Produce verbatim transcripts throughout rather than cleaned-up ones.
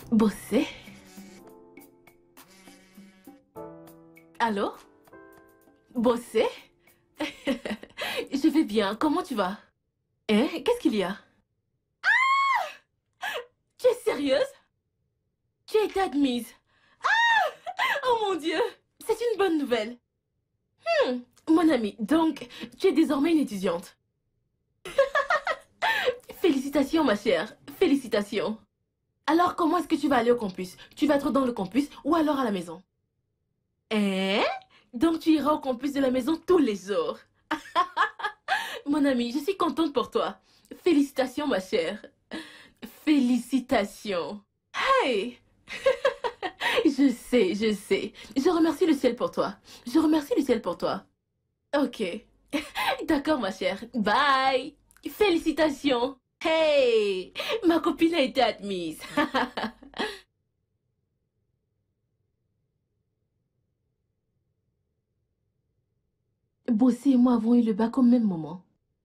Bosser? Allô? Bosser? Je vais bien, comment tu vas? Hein? Qu'est-ce qu'il y a? Ah! Tu es sérieuse? Tu as été admise. Ah! Oh mon Dieu! C'est une bonne nouvelle. Hmm, mon ami, donc, tu es désormais une étudiante. Félicitations, ma chère. Félicitations. Alors, comment est-ce que tu vas aller au campus? Tu vas être dans le campus ou alors à la maison? Hein? Donc, tu iras au campus de la maison tous les jours. Mon ami, je suis contente pour toi. Félicitations, ma chère. Félicitations. Hey! Je sais, je sais. Je remercie le ciel pour toi. Je remercie le ciel pour toi. Ok. D'accord, ma chère. Bye. Félicitations. Hey! Ma copine a été admise. Bossy et moi avons eu le bac au même moment.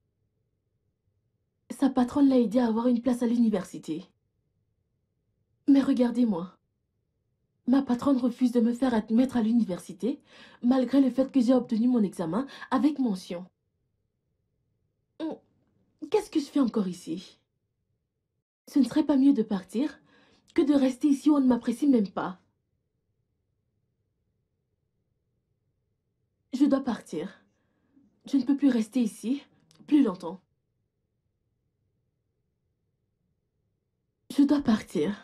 Sa patronne l'a aidé à avoir une place à l'université. Mais regardez-moi. Ma patronne refuse de me faire admettre à l'université, malgré le fait que j'ai obtenu mon examen avec mention. Qu'est-ce que je fais encore ici? Ce ne serait pas mieux de partir que de rester ici où on ne m'apprécie même pas. Je dois partir. Je ne peux plus rester ici plus longtemps. Je dois partir.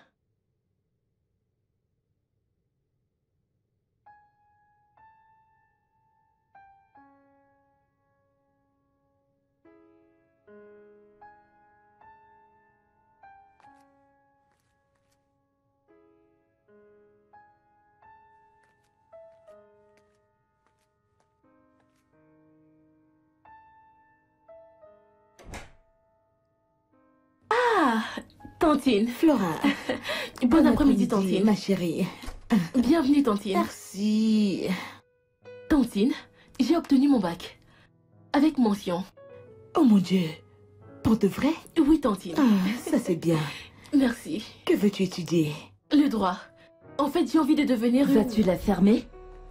Ah, Tantine. Flora. Bon, bon après-midi, Tantine. Ma chérie. Bienvenue, Tantine. Merci. Tantine, j'ai obtenu mon bac. Avec mention. Oh mon Dieu. Pour de vrai? Oui, Tantine. Ah, ça c'est bien. Merci. Que veux-tu étudier? Le droit. En fait, j'ai envie de devenir... Vas-tu la fermer?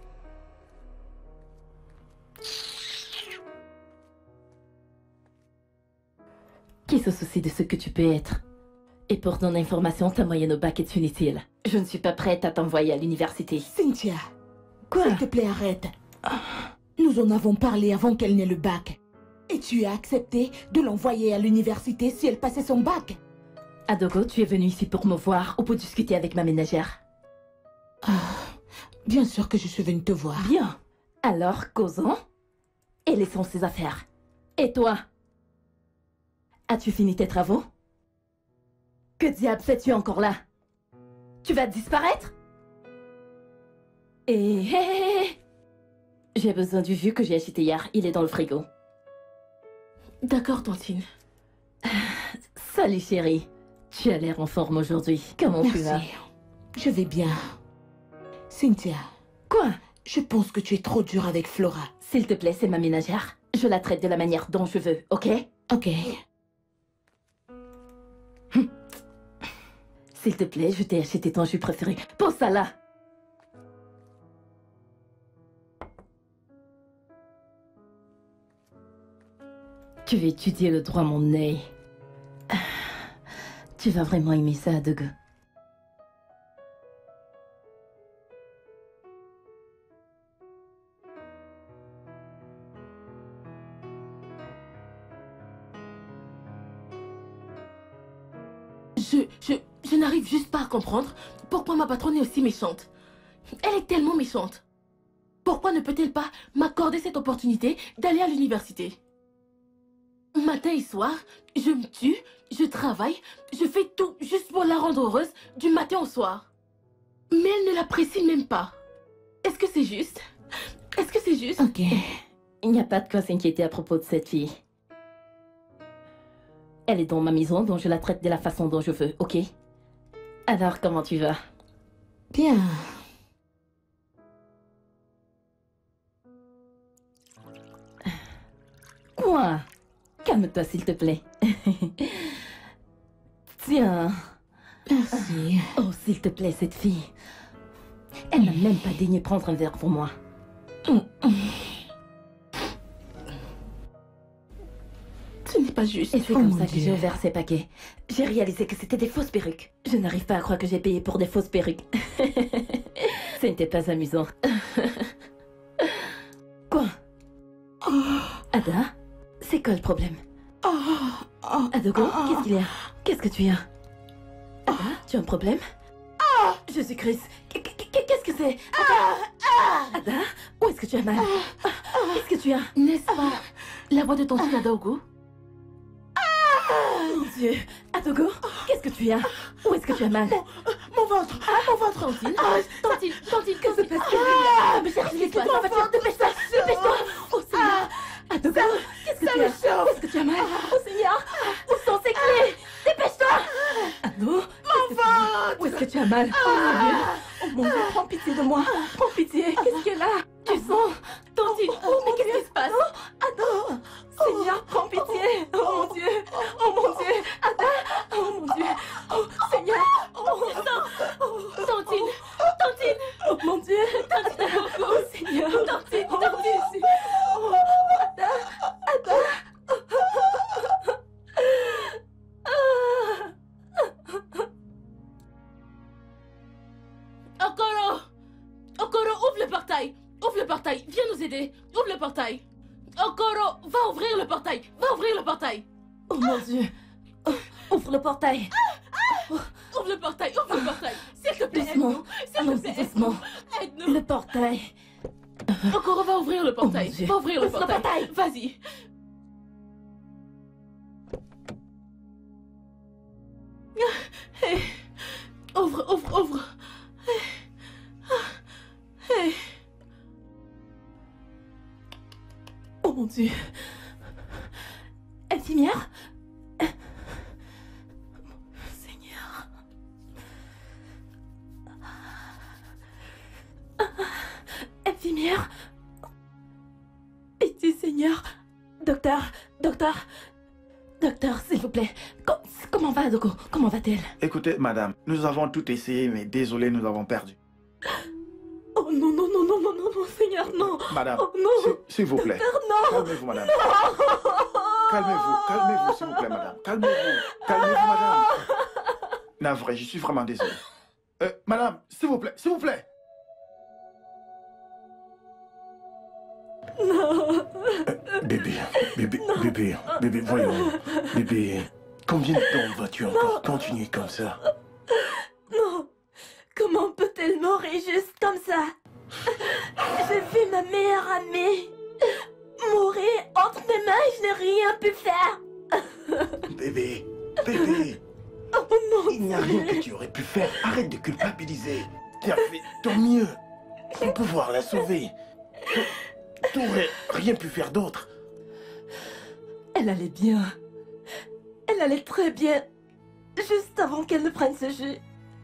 Qui se soucie de ce que tu peux être? Et pour ton information, ta moyenne au bac est inutile. Je ne suis pas prête à t'envoyer à l'université. Cynthia, quoi? S'il te plaît, arrête. Nous en avons parlé avant qu'elle n'ait le bac. Et tu as accepté de l'envoyer à l'université si elle passait son bac. Adogo, tu es venue ici pour me voir ou pour discuter avec ma ménagère? Ah, bien sûr que je suis venue te voir. Bien. Alors, causons et laissons ses affaires. Et toi? As-tu fini tes travaux? Que diable fais-tu encore là? Tu vas disparaître? Et... hé, hé, hé. J'ai besoin du jus que j'ai acheté hier. Il est dans le frigo. D'accord, Tantine. Salut chérie. Tu as l'air en forme aujourd'hui. Comment tu vas? Je vais bien. Cynthia. Quoi? Je pense que tu es trop dure avec Flora. S'il te plaît, c'est ma ménagère. Je la traite de la manière dont je veux, ok? Ok. S'il te plaît, je t'ai acheté ton jus préféré. Pose ça là. Tu veux étudier le droit, mon nez. Tu vas vraiment aimer ça, Adogo. Je, je, je n'arrive juste pas à comprendre pourquoi ma patronne est aussi méchante. Elle est tellement méchante. Pourquoi ne peut-elle pas m'accorder cette opportunité d'aller à l'université? Matin et soir, je me tue, je travaille, je fais tout juste pour la rendre heureuse du matin au soir. Mais elle ne l'apprécie même pas. Est-ce que c'est juste? Est-ce que c'est juste? Ok. Il n'y a pas de quoi s'inquiéter à propos de cette fille. Elle est dans ma maison, donc je la traite de la façon dont je veux, ok? Alors, comment tu vas? Bien. Quoi? Calme-toi, s'il te plaît. Tiens. Merci. Oh, s'il te plaît, cette fille. Elle n'a même pas daigné prendre un verre pour moi. Ce n'est pas juste. Et c'est Oh comme mon ça que Dieu. j'ai ouvert ces paquets. J'ai réalisé que c'était des fausses perruques. Je n'arrive pas à croire que j'ai payé pour des fausses perruques. Ce n'était pas amusant. Quoi? Ada? C'est quoi le problème? Adogo, qu'est-ce qu'il y a? Qu'est-ce que tu as? Ada, tu as un problème? Je suis Chris. Qu'est-ce que c'est? Ada, où est-ce que tu as mal? Qu'est-ce que tu as? N'est-ce pas la voix de ton fils Adogo? Mon Dieu! Adogo, qu'est-ce que tu as? Où est-ce que tu as mal? Mon ventre. Mon ventre. Tantine. Tantine. Tantine. Que se passe-t-il? Ah, mais qu'est-ce qui se passe? Ma voiture, dépêche-toi. Dépêche-toi. Oh Seigneur! Adogo, qu'est-ce que tu as? Où est-ce que tu as mal? Oh Seigneur! Où sont ces clés? Dépêche-toi! Ado, mon ventre! Où est-ce que tu as mal? Oh mon Dieu! Oh mon Dieu, prends pitié de moi! Prends pitié! Qu'est-ce qu'elle a? Tu sens? Tantine. Mais qu'est-ce qui se passe? Ado! Seigneur, prends pitié! Oh mon Dieu! Oh mon Dieu! Ada! Oh mon Dieu! Oh Seigneur! Oh, Tantine. Tantine. oh mon Dieu! Ada! Oh Seigneur! Tantine. Oh Jésus! Oh Ada! Ada! Okoro. Okoro, ouvre le portail. Ouvre le portail. Viens nous aider. Ouvre le portail. Okoro, va ouvrir le portail. Va ouvrir le portail. Oh mon Dieu! Oh, ouvre le portail! Ouvre le portail. Ouvre le portail. S'il te plaît, Doucement. aide-nous. S'il te Allons-y plaît, doucement. aide-nous. Aide-nous. Le portail! Okoro, va ouvrir le portail. mon Dieu. Va ouvrir le Ouvre le portail. portail. Vas-y. Hey. Ouvre, ouvre, ouvre. Hey. Hey. Oh mon Dieu! Infirmière? Seigneur! Infirmière? Pitié, Seigneur! Docteur! Docteur! Docteur, s'il vous plaît! Co- comment va, Adogo? Comment va-t-elle? Écoutez, madame, nous avons tout essayé, mais désolé, nous avons perdu. Oh non, non, non, non, non, non, non, Seigneur, non! Madame, Oh non! s'il- s'il vous plaît, Docteur, non! calmez-vous, madame. Calmez-vous, calmez-vous, s'il vous plaît, madame. Calmez-vous, calmez-vous, madame. Navré, je suis vraiment désolé. Euh, madame, s'il vous plaît, s'il vous plaît. Non! Euh, bébé, bébé, bébé, bébé, voyons. Bébé, combien de temps vas-tu encore continuer comme ça? Non! Comment peut-elle mourir juste comme ça? J'ai vu ma meilleure amie mourir entre mes mains et je n'ai rien pu faire. Bébé, bébé, Oh mon il n'y a rien que Dieu! tu aurais pu faire. Arrête de culpabiliser. Tu as fait ton mieux pour pouvoir la sauver. Tu n'aurais rien pu faire d'autre. Elle allait bien. Elle allait très bien. Juste avant qu'elle ne prenne ce jus.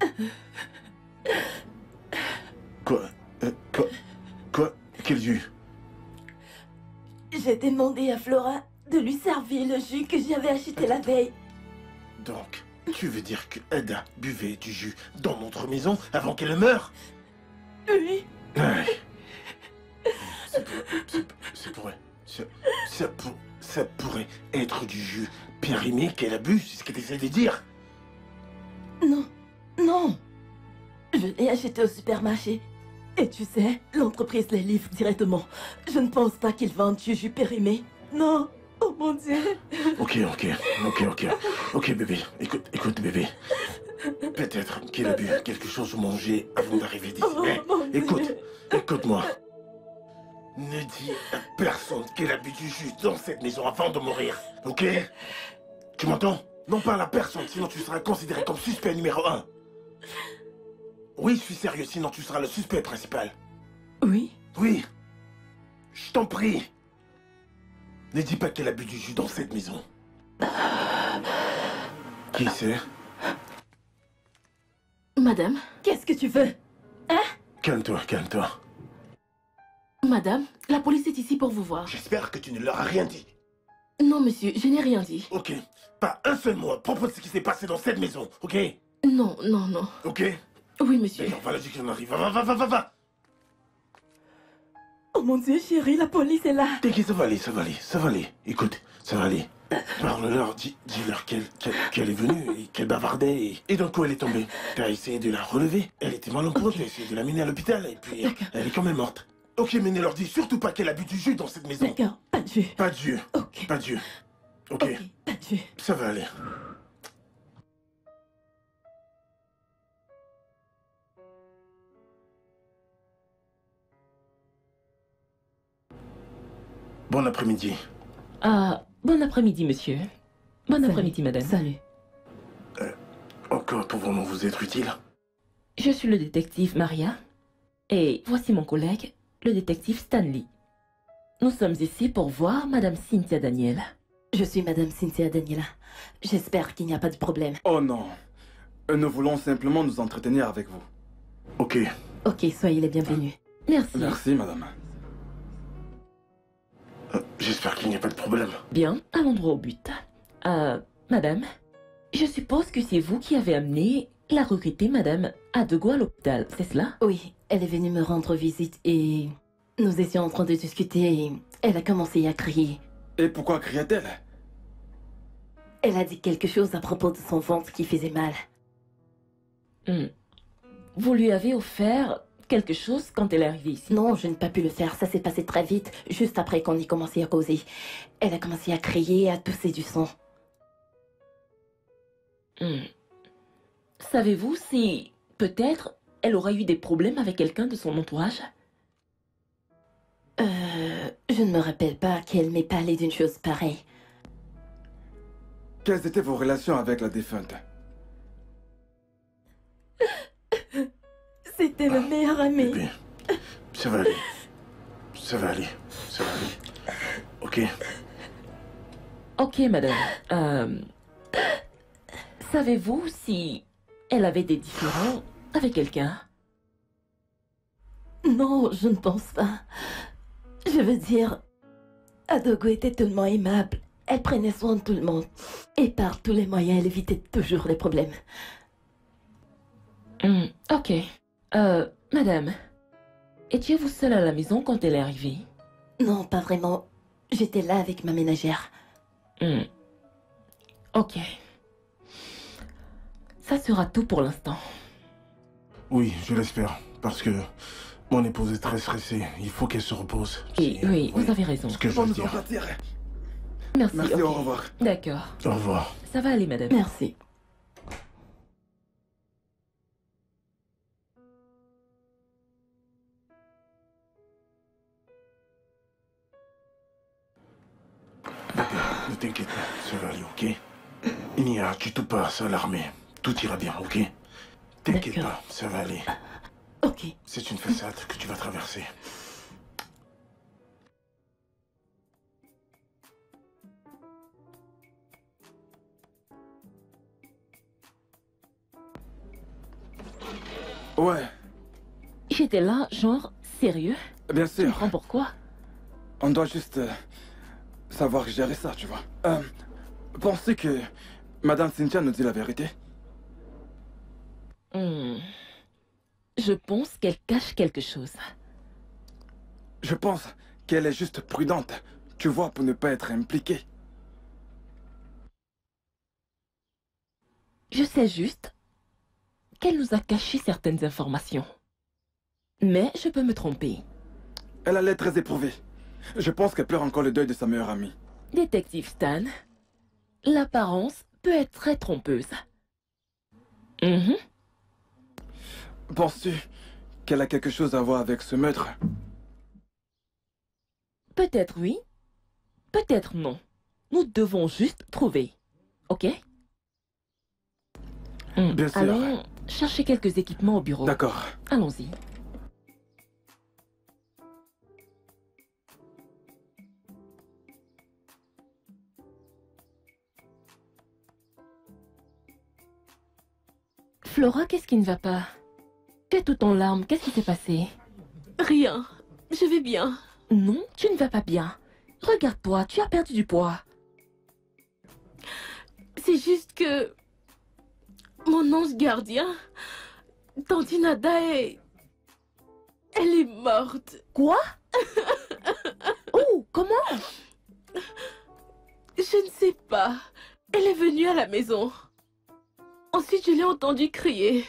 Quoi? Euh, quoi? Quoi? Quel jus? J'ai demandé à Flora de lui servir le jus que j'avais acheté la veille. Donc, tu veux dire que Ada buvait du jus dans notre maison avant qu'elle ne meure? Oui. Ouais. C'est pour- c'est- c'est pourrait. Ça, ça, pour- ça pourrait être du jus périmé qu'elle a bu, c'est ce qu'elle essaie de dire. Non. Non. Je l'ai acheté au supermarché. Et tu sais, l'entreprise les livre directement. Je ne pense pas qu'ils vendent du jus périmé. Non. Oh mon Dieu. Ok, ok, ok, ok. Ok, bébé, écoute, écoute, bébé. Peut-être qu'elle a bu quelque chose ou mangé avant d'arriver d'ici. Oh, Mais mon Dieu. écoute, écoute-moi. Ne dis à personne qu'elle a bu du jus dans cette maison avant de mourir, ok? Tu m'entends? Non parle à personne, sinon tu seras considéré comme suspect numéro un. Oui, je suis sérieux, sinon tu seras le suspect principal. Oui. Oui. Je t'en prie. Ne dis pas qu'elle a bu du jus dans cette maison. Qui c'est? Madame. Qu'est-ce que tu veux? Hein? Calme-toi, calme-toi. Madame, la police est ici pour vous voir. J'espère que tu ne leur as rien dit. Non, monsieur, je n'ai rien dit. Ok. Pas un seul mot à propos de ce qui s'est passé dans cette maison, ok? Non, non, non. Ok? Oui, monsieur. D'accord, voilà, dis qu'on arrive. Va, va, va, va, va, va. Oh mon Dieu, chérie, la police est là. T'inquiète, ça va aller, ça va aller, ça va aller. Écoute, ça va aller. Parle-leur, dis- dis-leur qu'elle qu'elle, qu'elle est venue et qu'elle bavardait. Et, et d'un coup, elle est tombée. T'as essayé de la relever. Elle était mal en point, t'as essayé de la mener à l'hôpital. Et puis, elle est quand même morte. Ok, mais ne leur dis surtout pas qu'elle a bu du jus dans cette maison. D'accord, pas de jus. Pas de jus. Ok. Pas de jus. Ok, Ok, pas de jus. ça va aller. Bon après-midi. Ah, bon après-midi, monsieur. Bon après-midi, madame. Salut. Encore pouvons-nous vous être utiles? Je suis le détective Maria. Et voici mon collègue, le détective Stanley. Nous sommes ici pour voir madame Cynthia Daniel. Je suis madame Cynthia Daniela. J'espère qu'il n'y a pas de problème. Oh non. Nous voulons simplement nous entretenir avec vous. Ok. Ok, soyez les bienvenus. Merci. Merci, madame. Euh, J'espère qu'il n'y a pas de problème. Bien, allons droit au but. Euh, madame, je suppose que c'est vous qui avez amené la regrettée madame Adego à l'hôpital, c'est cela? Oui, elle est venue me rendre visite et nous étions en train de discuter et elle a commencé à crier. Et pourquoi criait-elle? Elle a dit quelque chose à propos de son ventre qui faisait mal. Hmm. Vous lui avez offert quelque chose quand elle est arrivée ici? Non, je n'ai pas pu le faire. Ça s'est passé très vite, juste après qu'on ait commencé à causer. Elle a commencé à crier, à tousser du sang. Hmm. Savez-vous si, peut-être, elle aura eu des problèmes avec quelqu'un de son entourage? Euh... Je ne me rappelle pas qu'elle m'ait parlé d'une chose pareille. Quelles étaient vos relations avec la défunte? C'était le meilleur ami. Bébé, ça va aller. Ça va aller. Ça va aller. Ok. Ok, madame. Euh... Savez-vous si elle avait des différends avec quelqu'un? Non, je ne pense pas. Je veux dire, Adego était tellement aimable. Elle prenait soin de tout le monde. Et par tous les moyens, elle évitait toujours les problèmes. Hmm, ok. Euh, madame, étiez-vous seule à la maison quand elle est arrivée? Non, pas vraiment. J'étais là avec ma ménagère. Hmm. Ok. Ça sera tout pour l'instant. Oui, je l'espère. Parce que mon épouse est très stressée. Il faut qu'elle se repose. Oui, C'est- oui, vous avez raison. Ce que je Bon, veux nous dire. allons partir. Merci, Merci, ok. au revoir. D'accord. Au revoir. Ça va aller, madame. Merci. Ne t'inquiète pas, ça va aller, ok? Nia, tu te pas à s'alarmer. Tout ira bien, ok? T'inquiète D'accord. pas, ça va aller. Ok. C'est une façade que tu vas traverser. Ouais, J'étais là, genre, sérieux? bien Tu sûr. comprends pourquoi? On doit juste euh, savoir gérer ça, tu vois. Euh, pensez que madame Cynthia nous dit la vérité? Hmm. Je pense qu'elle cache quelque chose. Je pense qu'elle est juste prudente, tu vois, pour ne pas être impliquée. Je sais juste qu'elle nous a caché certaines informations. Mais je peux me tromper. Elle a l'air très éprouvée. Je pense qu'elle pleure encore le deuil de sa meilleure amie. Détective Stan, l'apparence peut être très trompeuse. Mhm. Penses-tu qu'elle a quelque chose à voir avec ce meurtre? Peut-être oui, peut-être non. Nous devons juste trouver. Ok? Hmm. Bien sûr. Allons chercher quelques équipements au bureau. D'accord. Allons-y. Flora, qu'est-ce qui ne va pas? Tu es tout en larmes, qu'est-ce qui s'est passé? Rien. Je vais bien. Non, tu ne vas pas bien. Regarde-toi, tu as perdu du poids. C'est juste que... mon ange gardien, Tante Nada est... Elle est morte. Quoi? Oh, comment? Je ne sais pas. Elle est venue à la maison. Ensuite, je l'ai entendue crier.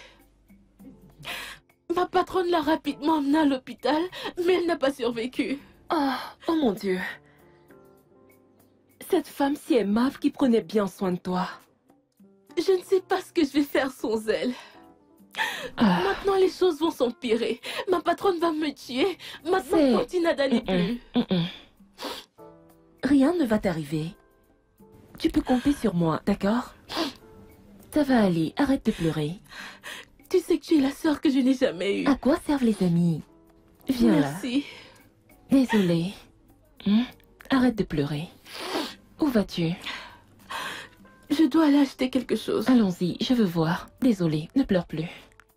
Ma patronne l'a rapidement emmenée à l'hôpital, mais elle n'a pas survécu. Oh, oh mon Dieu. Cette femme si aimable qui prenait bien soin de toi. Je ne sais pas ce que je vais faire sans elle. Ah. Maintenant, les choses vont s'empirer. Ma patronne va me tuer. Maintenant, Tante Nada n'est plus. Mm -mm. Rien ne va t'arriver. Tu peux compter sur moi, d'accord? Ça va aller, arrête de pleurer. Tu sais que tu es la sœur que je n'ai jamais eue. À quoi servent les amis? Viens Merci. là. Désolée. Hum? Arrête de pleurer. Où vas-tu? Je dois aller acheter quelque chose. Allons-y, je veux voir. Désolée, ne pleure plus.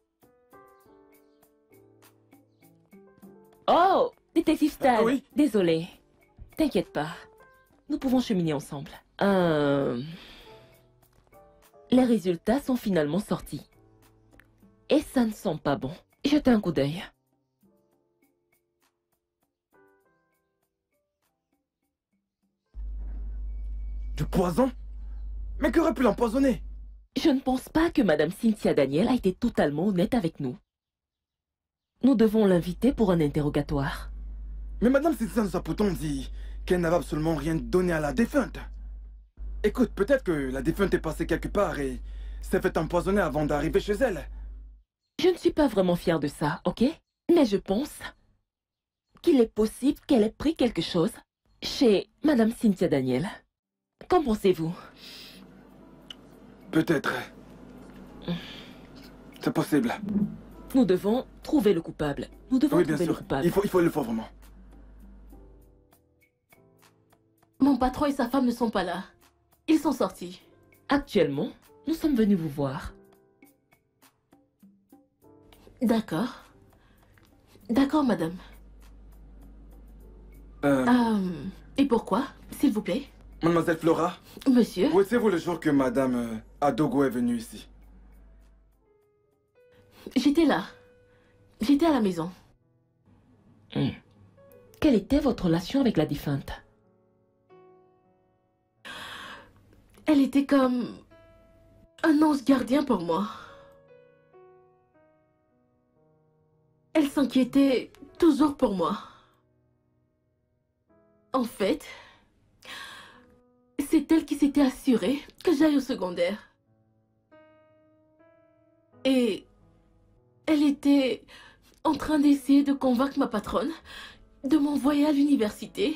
Oh, détective Stan. Ah, oui? Désolée. T'inquiète pas. Nous pouvons cheminer ensemble. Euh... Les résultats sont finalement sortis. Et ça ne sent pas bon. Jetez un coup d'œil. Du poison? Mais qu'aurait pu l'empoisonner? Je ne pense pas que Madame Cynthia Daniel a été totalement honnête avec nous. Nous devons l'inviter pour un interrogatoire. Mais Madame Cynthia nous a pourtant dit qu'elle n'avait absolument rien donné à la défunte. Écoute, peut-être que la défunte est passée quelque part et s'est fait empoisonner avant d'arriver chez elle. Je ne suis pas vraiment fière de ça, ok? Mais je pense qu'il est possible qu'elle ait pris quelque chose chez Madame Cynthia Daniel. Qu'en pensez-vous? Peut-être. C'est possible. Nous devons trouver le coupable. Nous devons oui, bien trouver sûr. le coupable. Il faut, il faut le faire vraiment. Mon patron et sa femme ne sont pas là. Ils sont sortis. Actuellement, nous sommes venus vous voir. D'accord. D'accord, madame. Euh... Euh, et pourquoi, s'il vous plaît? Mademoiselle Flora? Monsieur? Où étiez-vous le jour que Madame euh, Adogo est venue ici? J'étais là. J'étais à la maison. Mmh. Quelle était votre relation avec la défunte? Elle était comme un ange gardien pour moi. Elle s'inquiétait toujours pour moi. En fait, c'est elle qui s'était assurée que j'aille au secondaire. Et elle était en train d'essayer de convaincre ma patronne de m'envoyer à l'université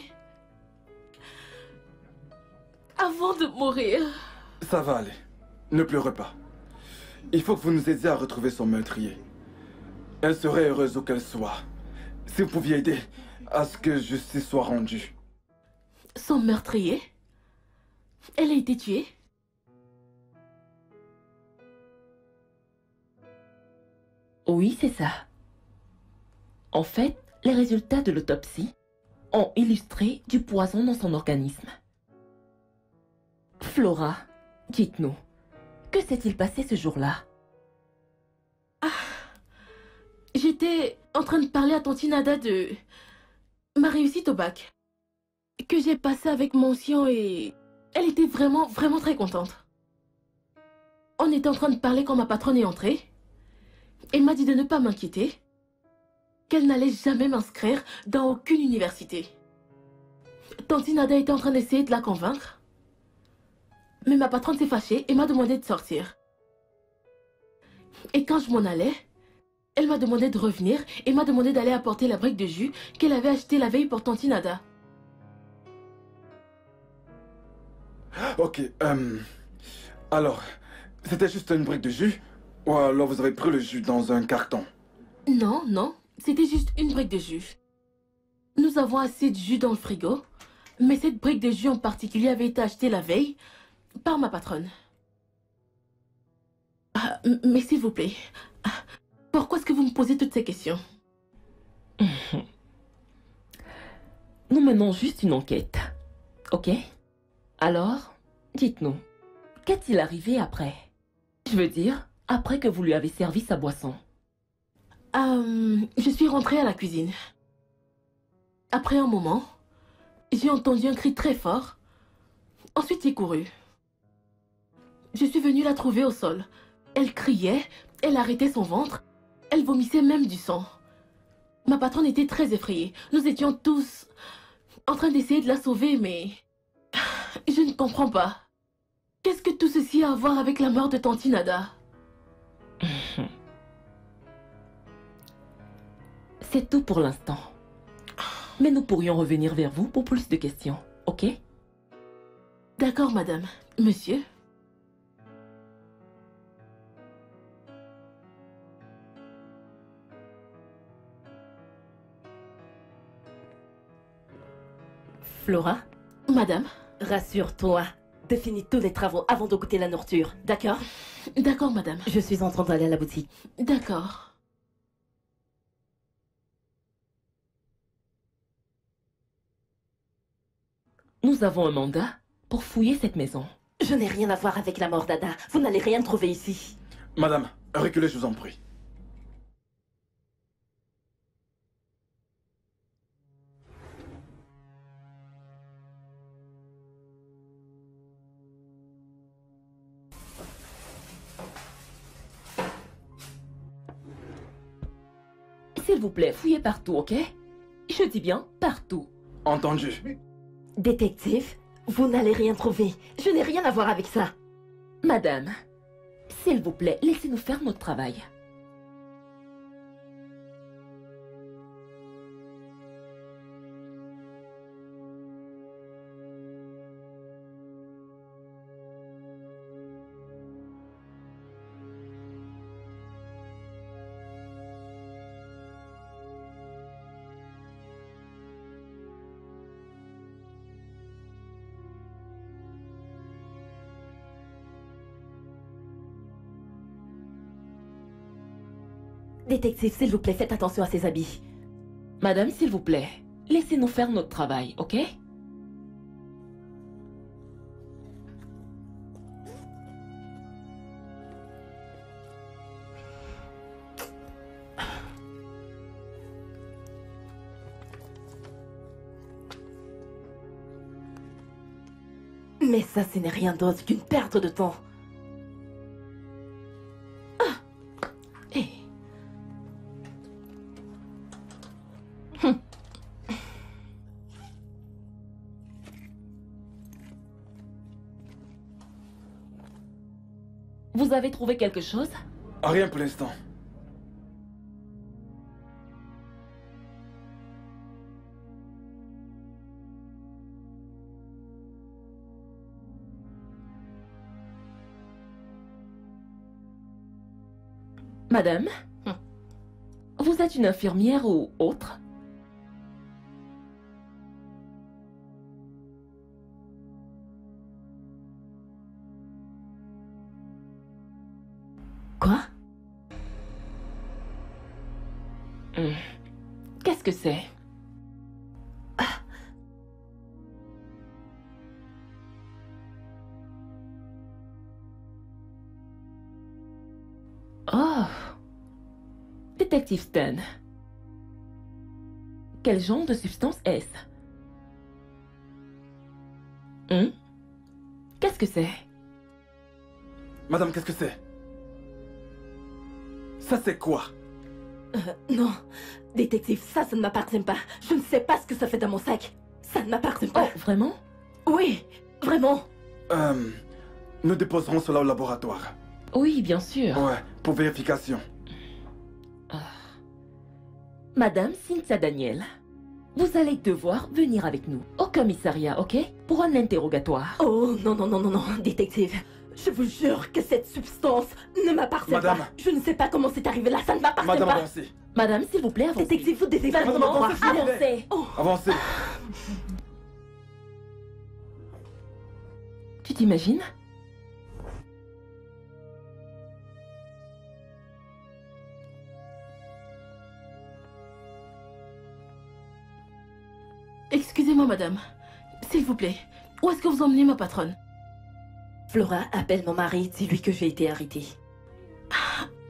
avant de mourir. Ça va aller. Ne pleurez pas. Il faut que vous nous aidiez à retrouver son meurtrier. Elle serait heureuse où qu'elle soit. Si vous pouviez aider à ce que justice soit rendue. Son meurtrier? Elle a été tuée? Oui, c'est ça. En fait, les résultats de l'autopsie ont illustré du poison dans son organisme. Flora, dites-nous, que s'est-il passé ce jour-là? Ah, j'étais en train de parler à Tante Nada de ma réussite au bac, que j'ai passé avec mention et elle était vraiment, vraiment très contente. On était en train de parler quand ma patronne est entrée. Elle m'a dit de ne pas m'inquiéter, qu'elle n'allait jamais m'inscrire dans aucune université. Tante Nada était en train d'essayer de la convaincre, mais ma patronne s'est fâchée et m'a demandé de sortir. Et quand je m'en allais, elle m'a demandé de revenir et m'a demandé d'aller apporter la brique de jus qu'elle avait achetée la veille pour Tante Nada. Ok, euh... alors, c'était juste une brique de jus? Ou alors vous avez pris le jus dans un carton? Non, non, c'était juste une brique de jus. Nous avons assez de jus dans le frigo, mais cette brique de jus en particulier avait été achetée la veille par ma patronne. Ah, mais s'il vous plaît, pourquoi est-ce que vous me posez toutes ces questions? Nous menons juste une enquête, ok? Alors, dites-nous, qu'est-il arrivé après? Je veux dire, après que vous lui avez servi sa boisson? Euh, je suis rentrée à la cuisine. Après un moment, j'ai entendu un cri très fort. Ensuite, j'ai couru. Je suis venue la trouver au sol. Elle criait, elle arrêtait son ventre, elle vomissait même du sang. Ma patronne était très effrayée. Nous étions tous en train d'essayer de la sauver, mais je ne comprends pas. Qu'est-ce que tout ceci a à voir avec la mort de Tante Nada? C'est tout pour l'instant. Mais nous pourrions revenir vers vous pour plus de questions, ok? D'accord, madame. Monsieur? Flora? Madame? Rassure-toi. Définis tous les travaux avant de goûter la nourriture, d'accord? D'accord, madame. Je suis en train d'aller à la boutique. D'accord. Nous avons un mandat pour fouiller cette maison. Je n'ai rien à voir avec la mort d'Ada. Vous n'allez rien trouver ici. Madame, reculez, je vous en prie. S'il vous plaît, fouillez partout, ok? Je dis bien partout. Entendu. Détective, vous n'allez rien trouver. Je n'ai rien à voir avec ça. Madame, s'il vous plaît, laissez-nous faire notre travail. Détective, s'il vous plaît, faites attention à ses habits. Madame, s'il vous plaît, laissez-nous faire notre travail, ok? Mais ça, ce n'est rien d'autre qu'une perte de temps. Ah. Hey. Hum. Vous avez trouvé quelque chose? Rien pour l'instant. Madame, hum. Vous êtes une infirmière ou autre? Quoi? Hum. Qu'est-ce que c'est? Ah. Oh! Détective Stan. Quel genre de substance est-ce? Hum? Qu'est-ce que c'est? Madame, qu'est-ce que c'est? Ça, c'est quoi? Euh, non. Détective, ça, ça ne m'appartient pas. Je ne sais pas ce que ça fait dans mon sac. Ça ne m'appartient pas. Oh, vraiment? Oui, vraiment. Euh... Nous déposerons cela au laboratoire. Oui, bien sûr. Ouais, pour vérification. Ah. Madame Cynthia Daniel, vous allez devoir venir avec nous au commissariat, ok? Pour un interrogatoire. Oh, non, non, non, non, non, détective. Je vous jure que cette substance ne m'appartient pas. Madame. Je ne sais pas comment c'est arrivé là, ça ne m'appartient Madame, pas. avancez. Madame, s'il vous plaît, avancez. Détective, vous devez Madame, vraiment avancez, s'il vous plaît. Avancez. Oh. Avancez. Tu t'imagines? Excusez-moi, madame. S'il vous plaît, où est-ce que vous emmenez ma patronne? Flora, appelle mon mari, dis-lui que j'ai été arrêtée.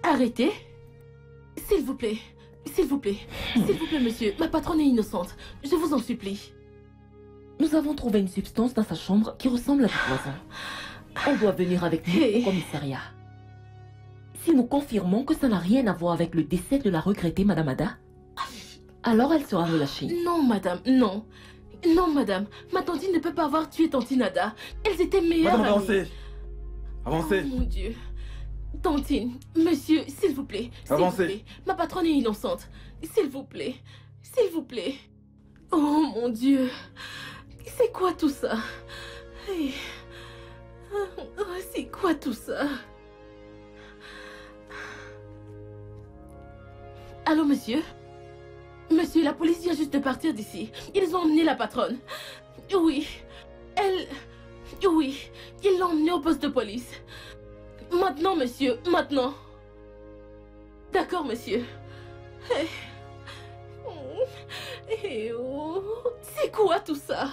Arrêtez. S'il vous plaît. S'il vous plaît. S'il vous plaît, monsieur. Ma patronne est innocente. Je vous en supplie. Nous avons trouvé une substance dans sa chambre qui ressemble à du poison. Elle doit venir avec nous Hey. au commissariat. Si nous confirmons que ça n'a rien à voir avec le décès de la regrettée Madame Ada, alors elle sera relâchée. Non, madame, non. Non, madame. Ma tantine ne peut pas avoir tué tantine Ada. Elles étaient meilleures Madame, amies. avancez. Avancez. Oh mon Dieu. Tantine, monsieur, s'il vous plaît. S'il vous Avancez. plaît. Ma patronne est innocente. S'il vous plaît. S'il vous plaît. Oh mon Dieu. C'est quoi tout ça? Hey. Oh, c'est quoi tout ça? Allô, monsieur? Monsieur, la police vient juste de partir d'ici. Ils ont emmené la patronne. Oui. Elle... Oui. Ils l'ont emmenée au poste de police. Maintenant, monsieur. Maintenant. D'accord, monsieur. Eh. Oh. Eh oh. C'est quoi tout ça?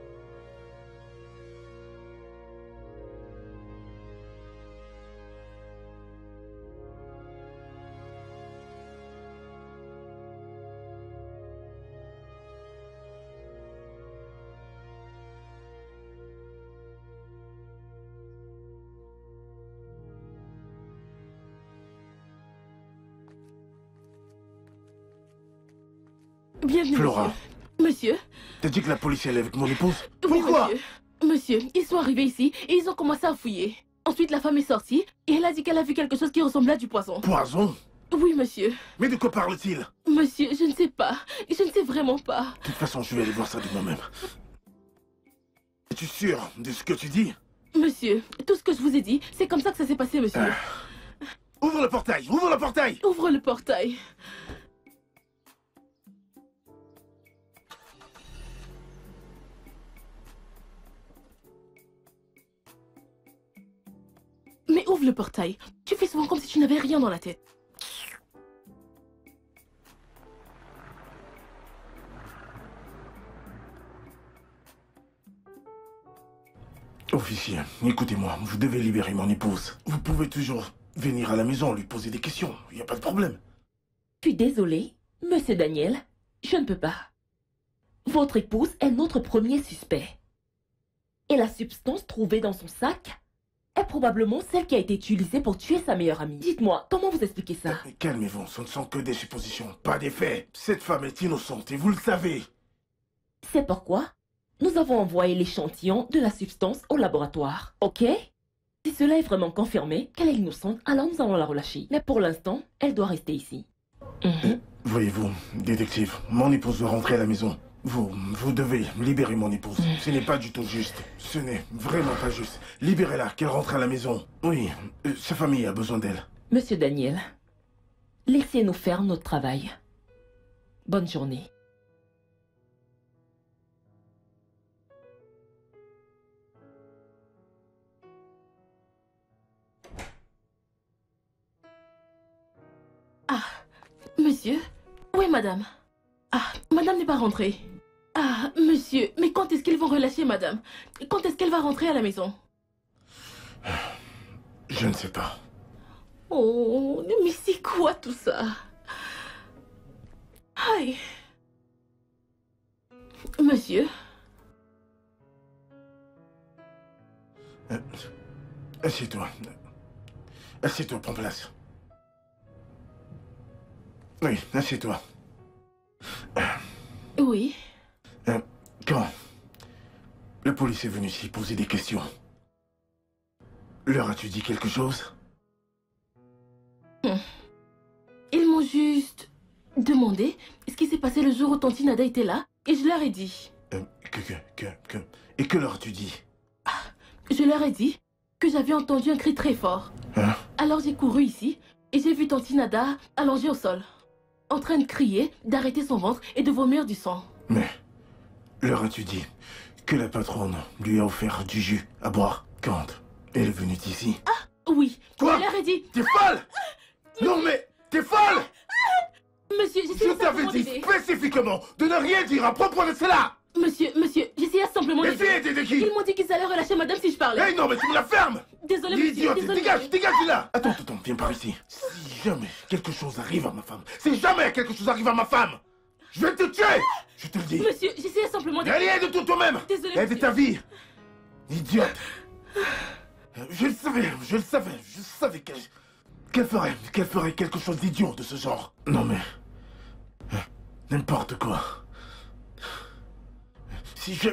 Bienvenue, Flora. monsieur. Monsieur. T'as dit que la police allait avec mon épouse? Oui, Pourquoi? monsieur. Monsieur, ils sont arrivés ici et ils ont commencé à fouiller. Ensuite, la femme est sortie et elle a dit qu'elle a vu quelque chose qui ressemblait à du poison. Poison? Oui, monsieur. Mais de quoi parle-t-il? Monsieur, je ne sais pas. Je ne sais vraiment pas. De toute façon, je vais aller voir ça de moi-même. Es-tu sûr de ce que tu dis? Monsieur, tout ce que je vous ai dit, c'est comme ça que ça s'est passé, monsieur. Ah. Ouvre le portail! Ouvre le portail! Ouvre le portail. Mais ouvre le portail. Tu fais souvent comme si tu n'avais rien dans la tête. Officier, écoutez-moi, vous devez libérer mon épouse. Vous pouvez toujours venir à la maison lui poser des questions, il n'y a pas de problème. Je suis désolée, monsieur Daniel, je ne peux pas. Votre épouse est notre premier suspect. Et la substance trouvée dans son sac est probablement celle qui a été utilisée pour tuer sa meilleure amie. Dites-moi, comment vous expliquez ça? Calmez-vous, ce ne sont que des suppositions, pas des faits. Cette femme est innocente et vous le savez. C'est pourquoi nous avons envoyé l'échantillon de la substance au laboratoire, ok? Si cela est vraiment confirmé qu'elle est innocente, alors nous allons la relâcher. Mais pour l'instant, elle doit rester ici. Mhm. Voyez-vous, détective, mon épouse doit rentrer à la maison. Vous, vous devez libérer mon épouse. Ce n'est pas du tout juste. Ce n'est vraiment pas juste. Libérez-la, qu'elle rentre à la maison. Oui, euh, sa famille a besoin d'elle. Monsieur Daniel, laissez-nous faire notre travail. Bonne journée. Ah, monsieur? Oui, madame. Ah, madame n'est pas rentrée. Ah, monsieur, mais quand est-ce qu'ils vont relâcher madame? Quand est-ce qu'elle va rentrer à la maison? Je ne sais pas. Oh, mais c'est quoi tout ça? Aïe. Monsieur? Euh, Assieds-toi. Assieds-toi, prends place. Oui, assieds-toi. Oui. Euh, quand la police est venue ici poser des questions, leur as-tu dit quelque chose? Hmm. Ils m'ont juste demandé ce qui s'est passé le jour où Tantine Ada était là, et je leur ai dit. Euh, que, que, que, que... Et que leur as-tu dit? Je leur ai dit que j'avais entendu un cri très fort. Hein? Alors j'ai couru ici, et j'ai vu Tantine Ada allongée au sol, en train de crier, d'arrêter son ventre et de vomir du sang. Mais leur as-tu dit que la patronne lui a offert du jus à boire quand elle est venue ici? Ah, oui. Quoi? Je leur ai dit. T'es folle? Non mais, t'es folle? Monsieur, Je j'essayais t'avais simplement dit d'aider. spécifiquement de ne rien dire à propos de cela! Monsieur, monsieur, j'essayais simplement Les d'aider. filles étaient de qui? Ils m'ont dit qu'ils allaient relâcher madame si je parlais. Hey non mais tu me la fermes! Désolée. désolée, monsieur. Idiote, Désolée, dégage, monsieur. dégage de là. Attends, attends, viens par ici. Si jamais quelque chose arrive à ma femme, si jamais quelque chose arrive à ma femme, je vais te tuer. Je te le dis. Monsieur, j'essayais simplement de... Rien de tout toi-même. Désolée, Aide monsieur. ta vie. Idiote. Je le savais, je le savais, je savais qu'elle... Qu'elle ferait, qu'elle ferait quelque chose d'idiot de ce genre. Non mais... N'importe quoi. Si je...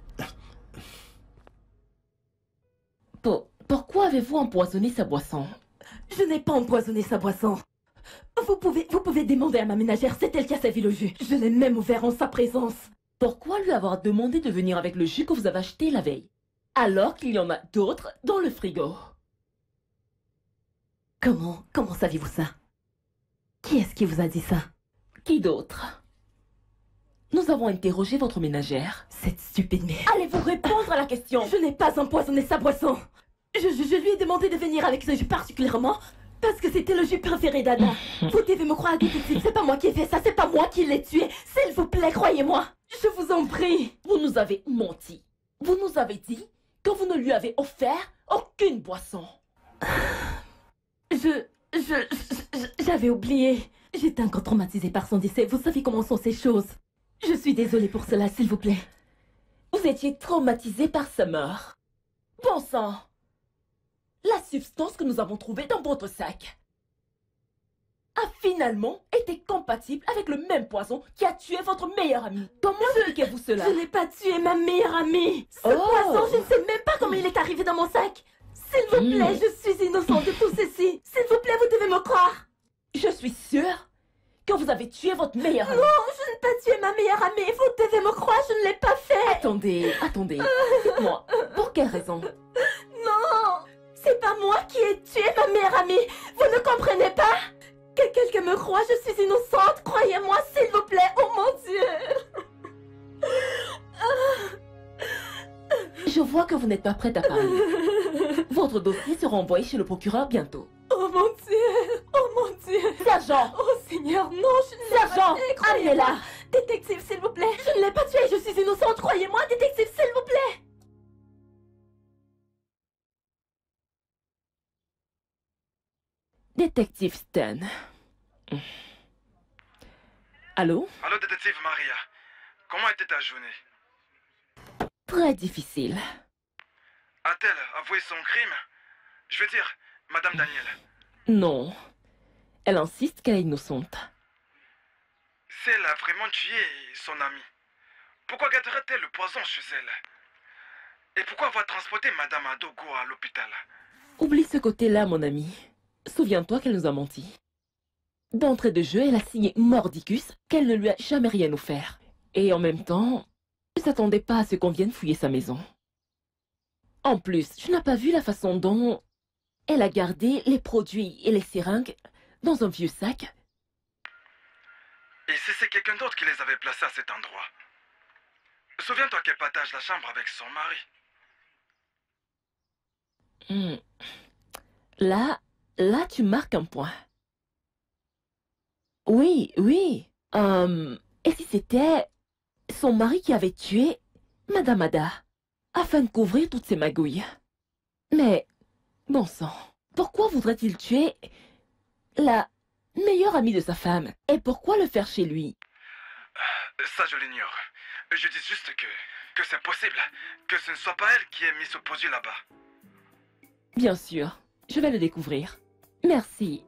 Pour- Pourquoi avez-vous empoisonné sa boisson? Je n'ai pas empoisonné sa boisson. Vous pouvez, vous pouvez demander à ma ménagère, c'est elle qui a servi le jus. Je l'ai même ouvert en sa présence. Pourquoi lui avoir demandé de venir avec le jus que vous avez acheté la veille, alors qu'il y en a d'autres dans le frigo? Comment, comment saviez-vous ça? Qui est-ce qui vous a dit ça? Qui d'autre? Nous avons interrogé votre ménagère. Cette stupide mère. Allez-vous répondre à la question? Je n'ai pas empoisonné sa boisson. Je, je, je lui ai demandé de venir avec ce jus particulièrement parce que c'était le jus préféré d'Anna. Vous devez me croire, détective, c'est pas moi qui ai fait ça, c'est pas moi qui l'ai tué. S'il vous plaît, croyez-moi. Je vous en prie. Vous nous avez menti. Vous nous avez dit que vous ne lui avez offert aucune boisson. Je... je... je- j'avais oublié. J'étais encore traumatisée par son décès. Vous savez comment sont ces choses. Je suis désolée pour cela, s'il vous plaît. Vous étiez traumatisé par sa mort. Bon sang! La substance que nous avons trouvée dans votre sac a finalement été compatible avec le même poison qui a tué votre meilleur ami. Comment expliquez-vous cela? Je n'ai pas tué ma meilleure amie. Ce Oh. poisson, je ne sais même pas comment il est arrivé dans mon sac. S'il vous plaît, Mm. je suis innocente de tout ceci. S'il vous plaît, vous devez me croire. Je suis sûre que vous avez tué votre meilleur ami. Non, je n'ai pas tué ma meilleure amie. Vous devez me croire, je ne l'ai pas fait. Attendez, attendez. Dites-moi, pour quelle raison? Non, c'est pas moi qui ai tué ma meilleure amie. Vous ne comprenez pas? Que quelqu'un me croit, je suis innocente. Croyez-moi, s'il vous plaît. Oh mon Dieu. Je vois que vous n'êtes pas prête à parler. Votre dossier sera envoyé chez le procureur bientôt. Oh mon Dieu. Oh mon Dieu. Sergent! Oh Seigneur, non, je ne l'ai pas Sergent! fait. Croyez-moi. Amenez-la! Détective, s'il vous plaît. Je ne l'ai pas tué, je suis innocente. Croyez-moi, détective, s'il vous plaît. Détective Stan. Allô? Allô, détective Maria. Comment était ta journée? Très difficile. A-t-elle avoué son crime? Je veux dire, Madame Daniel. Non. Elle insiste qu'elle est innocente. Si elle a vraiment tué son ami, pourquoi garderait-elle le poison chez elle? Et pourquoi avoir transporté Madame Adogo à l'hôpital? Oublie ce côté-là, mon ami. Souviens-toi qu'elle nous a menti. D'entrée de jeu, elle a signé mordicus qu'elle ne lui a jamais rien offert. Et en même temps, ne s'attendait pas à ce qu'on vienne fouiller sa maison. En plus, tu n'as pas vu la façon dont elle a gardé les produits et les seringues dans un vieux sac? Et si c'est quelqu'un d'autre qui les avait placés à cet endroit? Souviens-toi qu'elle partage la chambre avec son mari. Hmm. Là, là, tu marques un point. Oui, oui. Euh, et si c'était son mari qui avait tué Madame Ada, afin de couvrir toutes ces magouilles? Mais, bon sang, pourquoi voudrait-il tuer la meilleure amie de sa femme? Et pourquoi le faire chez lui? Ça, je l'ignore. Je dis juste que, que c'est possible que ce ne soit pas elle qui ait mis ce produit là-bas. Bien sûr, je vais le découvrir. Merci.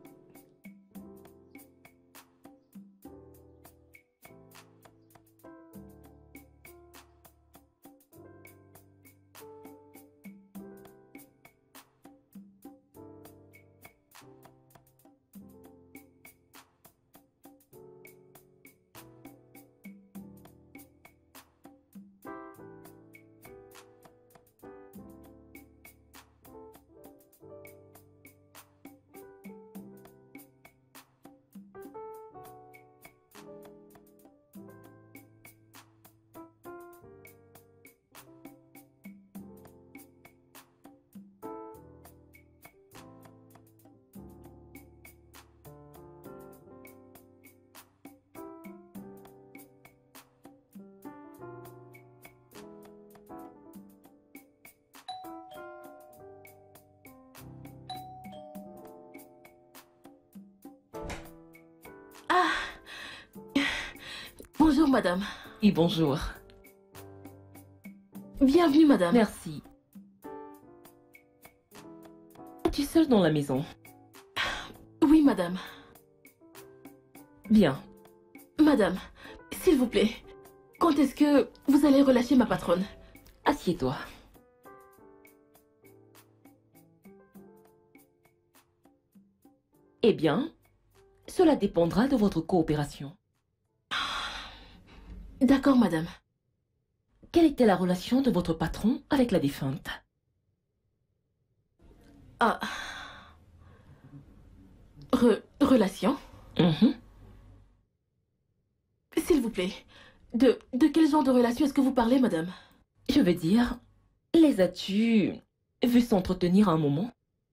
Bonjour, madame. Et bonjour. Bienvenue, madame. Merci. Es-tu seule dans la maison? Oui, madame. Bien. Madame, s'il vous plaît, quand est-ce que vous allez relâcher ma patronne? Assieds-toi. Eh bien, cela dépendra de votre coopération. D'accord, madame. Quelle était la relation de votre patron avec la défunte? Ah. Re relation? Mm-hmm. S'il vous plaît, de, de quel genre de relation est-ce que vous parlez, madame? Je veux dire, les as-tu vus s'entretenir un moment?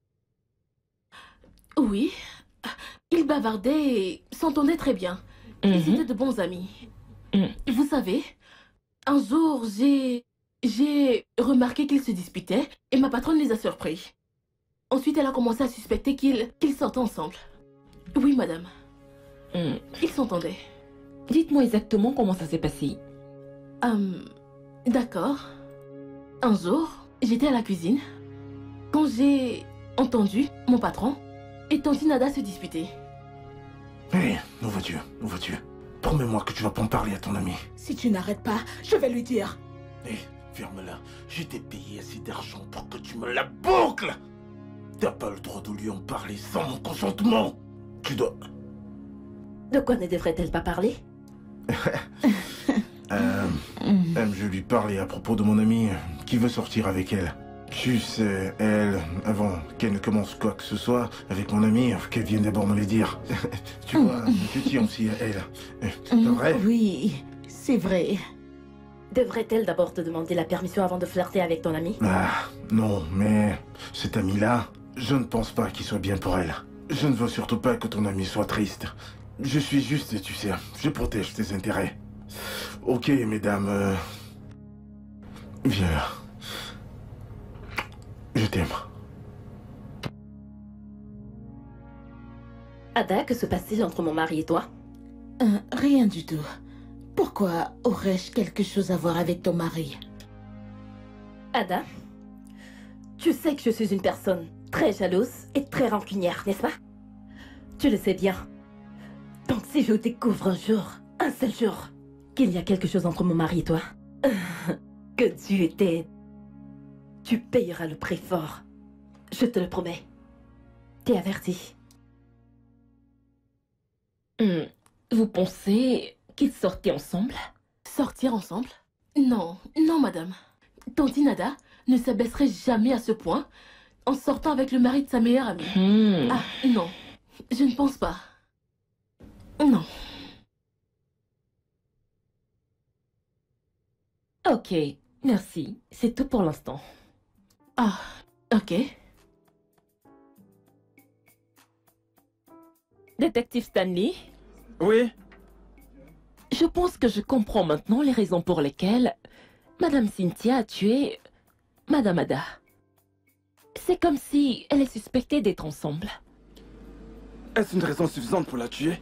Oui. Ils bavardaient et s'entendaient très bien. Ils Mm-hmm. étaient de bons amis. Mm. Vous savez, un jour, j'ai... J'ai remarqué qu'ils se disputaient et ma patronne les a surpris. Ensuite, elle a commencé à suspecter qu'ils qu'ils sortaient ensemble. Oui, madame. Mm. Ils s'entendaient. Dites-moi exactement comment ça s'est passé. Hum, d'accord. Un jour, j'étais à la cuisine quand j'ai entendu mon patron et Tante Nada se disputer. Hé, où vas-tu? Où vas-tu? Promets-moi que tu vas pas en parler à ton ami. Si tu n'arrêtes pas, je vais lui dire. Hé, ferme-la. Je t'ai payé assez d'argent pour que tu me la boucles. T'as pas le droit de lui en parler sans mon consentement. Tu dois... De quoi ne devrait-elle pas parler? Euh, euh, je lui parlais à propos de mon amie qui veut sortir avec elle. Tu sais, elle, avant qu'elle ne commence quoi que ce soit avec mon amie, qu'elle vienne d'abord me le dire. Tu vois, je tiens aussi à elle. C'est vrai? Oui, c'est vrai. Devrait-elle d'abord te demander la permission avant de flirter avec ton ami? Ah, non, mais cet ami-là, je ne pense pas qu'il soit bien pour elle. Je ne veux surtout pas que ton ami soit triste. Je suis juste, tu sais, je protège tes intérêts. Ok, mesdames, euh... viens là. Je t'aime. Ada, que se passe-t-il entre mon mari et toi? Euh, rien du tout. Pourquoi aurais-je quelque chose à voir avec ton mari? Ada, tu sais que je suis une personne très jalouse et très rancunière, n'est-ce pas? Tu le sais bien. Donc si je découvre un jour, un seul jour, qu'il y a quelque chose entre mon mari et toi, que Dieu t'aide. Tu payeras le prix fort. Je te le promets. T'es averti. Hmm. Vous pensez qu'ils sortaient ensemble? Sortir ensemble? Non, non, madame. Tante Nada ne s'abaisserait jamais à ce point en sortant avec le mari de sa meilleure amie. Hmm. Ah, non. Je ne pense pas. Non. Ok, merci. C'est tout pour l'instant. Ah, ok. Détective Stanley, Oui? je pense que je comprends maintenant les raisons pour lesquelles Madame Cynthia a tué Madame Ada. C'est comme si elle est suspectée d'être ensemble. Est-ce une raison suffisante pour la tuer?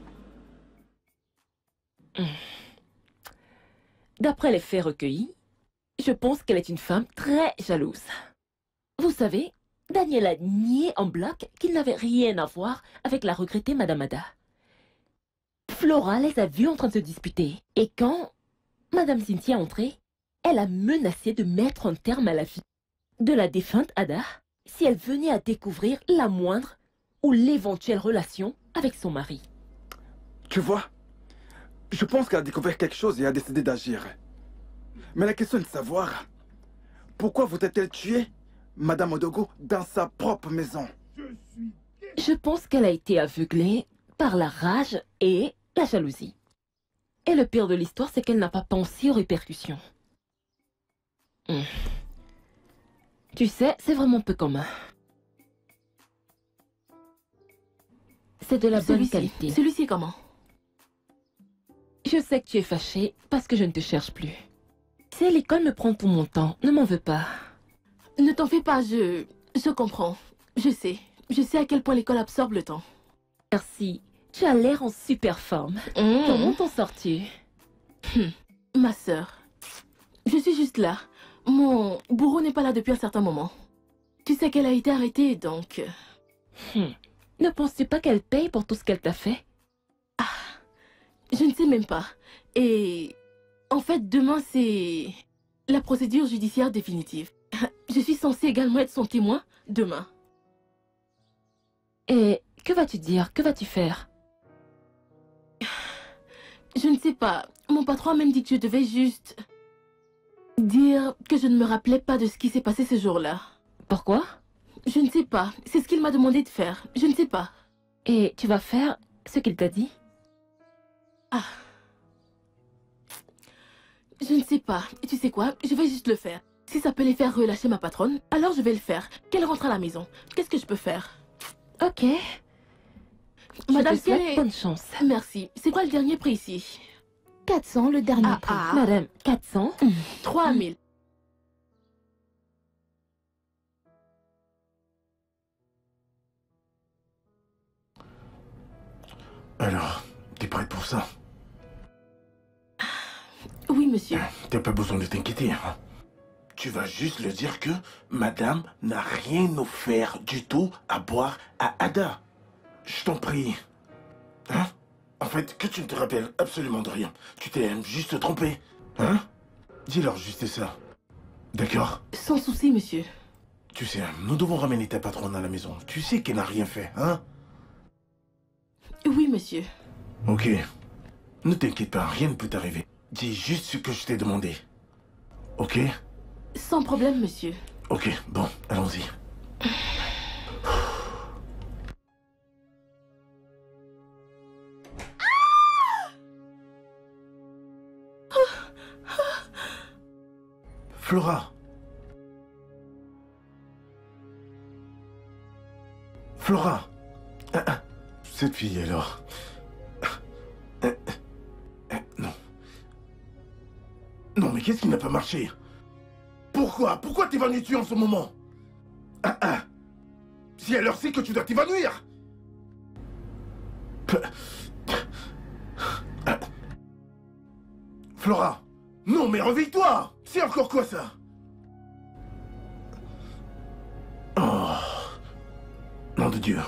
D'après les faits recueillis, je pense qu'elle est une femme très jalouse. Vous savez, Daniel a nié en bloc qu'il n'avait rien à voir avec la regrettée Madame Ada. Flora les a vus en train de se disputer. Et quand Madame Cynthia est entrée, elle a menacé de mettre un terme à la vie de la défunte Ada si elle venait à découvrir la moindre ou l'éventuelle relation avec son mari. Tu vois? Je pense qu'elle a découvert quelque chose et a décidé d'agir. Mais la question est de savoir... Pourquoi voudrait-elle tuer Madame Odogo dans sa propre maison? Je pense qu'elle a été aveuglée par la rage et la jalousie. Et le pire de l'histoire, c'est qu'elle n'a pas pensé aux répercussions. Hmm. Tu sais, c'est vraiment peu commun. C'est de la bonne Celui-ci, qualité. celui-ci est comment? Je sais que tu es fâchée parce que je ne te cherche plus. Si l'école me prend tout mon temps, ne m'en veux pas. Ne t'en fais pas, je... Je comprends. Je sais. Je sais à quel point l'école absorbe le temps. Merci. Tu as l'air en super forme. Mmh. Comment t'en sors-tu? Hum, ma sœur, je suis juste là. Mon bourreau n'est pas là depuis un certain moment. Tu sais qu'elle a été arrêtée, donc... Hum. Ne penses-tu pas qu'elle paye pour tout ce qu'elle t'a fait? Ah, je ne sais même pas. Et... En fait, demain, c'est... la procédure judiciaire définitive. Je suis censée également être son témoin demain. Et que vas-tu dire? Que vas-tu faire? Je ne sais pas. Mon patron a même dit que je devais juste... dire que je ne me rappelais pas de ce qui s'est passé ce jour-là. Pourquoi? Je ne sais pas. C'est ce qu'il m'a demandé de faire. Je ne sais pas. Et tu vas faire ce qu'il t'a dit? Ah. Je ne sais pas. Et tu sais quoi? Je vais juste le faire. Si ça peut les faire relâcher ma patronne, alors je vais le faire. Qu'elle rentre à la maison. Qu'est-ce que je peux faire? Ok. Madame, je te souhaite quelle est... bonne chance. Merci. C'est quoi le dernier prix ici? quatre cents, le dernier Ah, prix. ah. Madame, quatre cents? trois mille. Alors, t'es prête pour ça? Oui, monsieur. T'as pas besoin de t'inquiéter. Hein? Tu vas juste lui dire que madame n'a rien offert du tout à boire à Ada. Je t'en prie. Hein? En fait, que tu ne te rappelles absolument de rien. Tu t'es juste trompé. Hein? Dis-leur juste ça. D'accord? Sans souci, monsieur. Tu sais, nous devons ramener ta patronne à la maison. Tu sais qu'elle n'a rien fait, hein? Oui, monsieur. Ok. Ne t'inquiète pas, rien ne peut t'arriver. Dis juste ce que je t'ai demandé. Ok? Sans problème, monsieur. Ok, bon, allons-y. Flora. Flora. Ah, ah. Cette fille alors. Ah, ah, ah, non. Non, mais qu'est-ce qui n'a pas marché? Pourquoi? Pourquoi t'évanouis-tu en ce moment? Ah ah. Si elle leur sait que tu dois t'évanouir. Ah. Flora. Non, mais réveille-toi. C'est encore quoi ça? Oh. Nom de Dieu.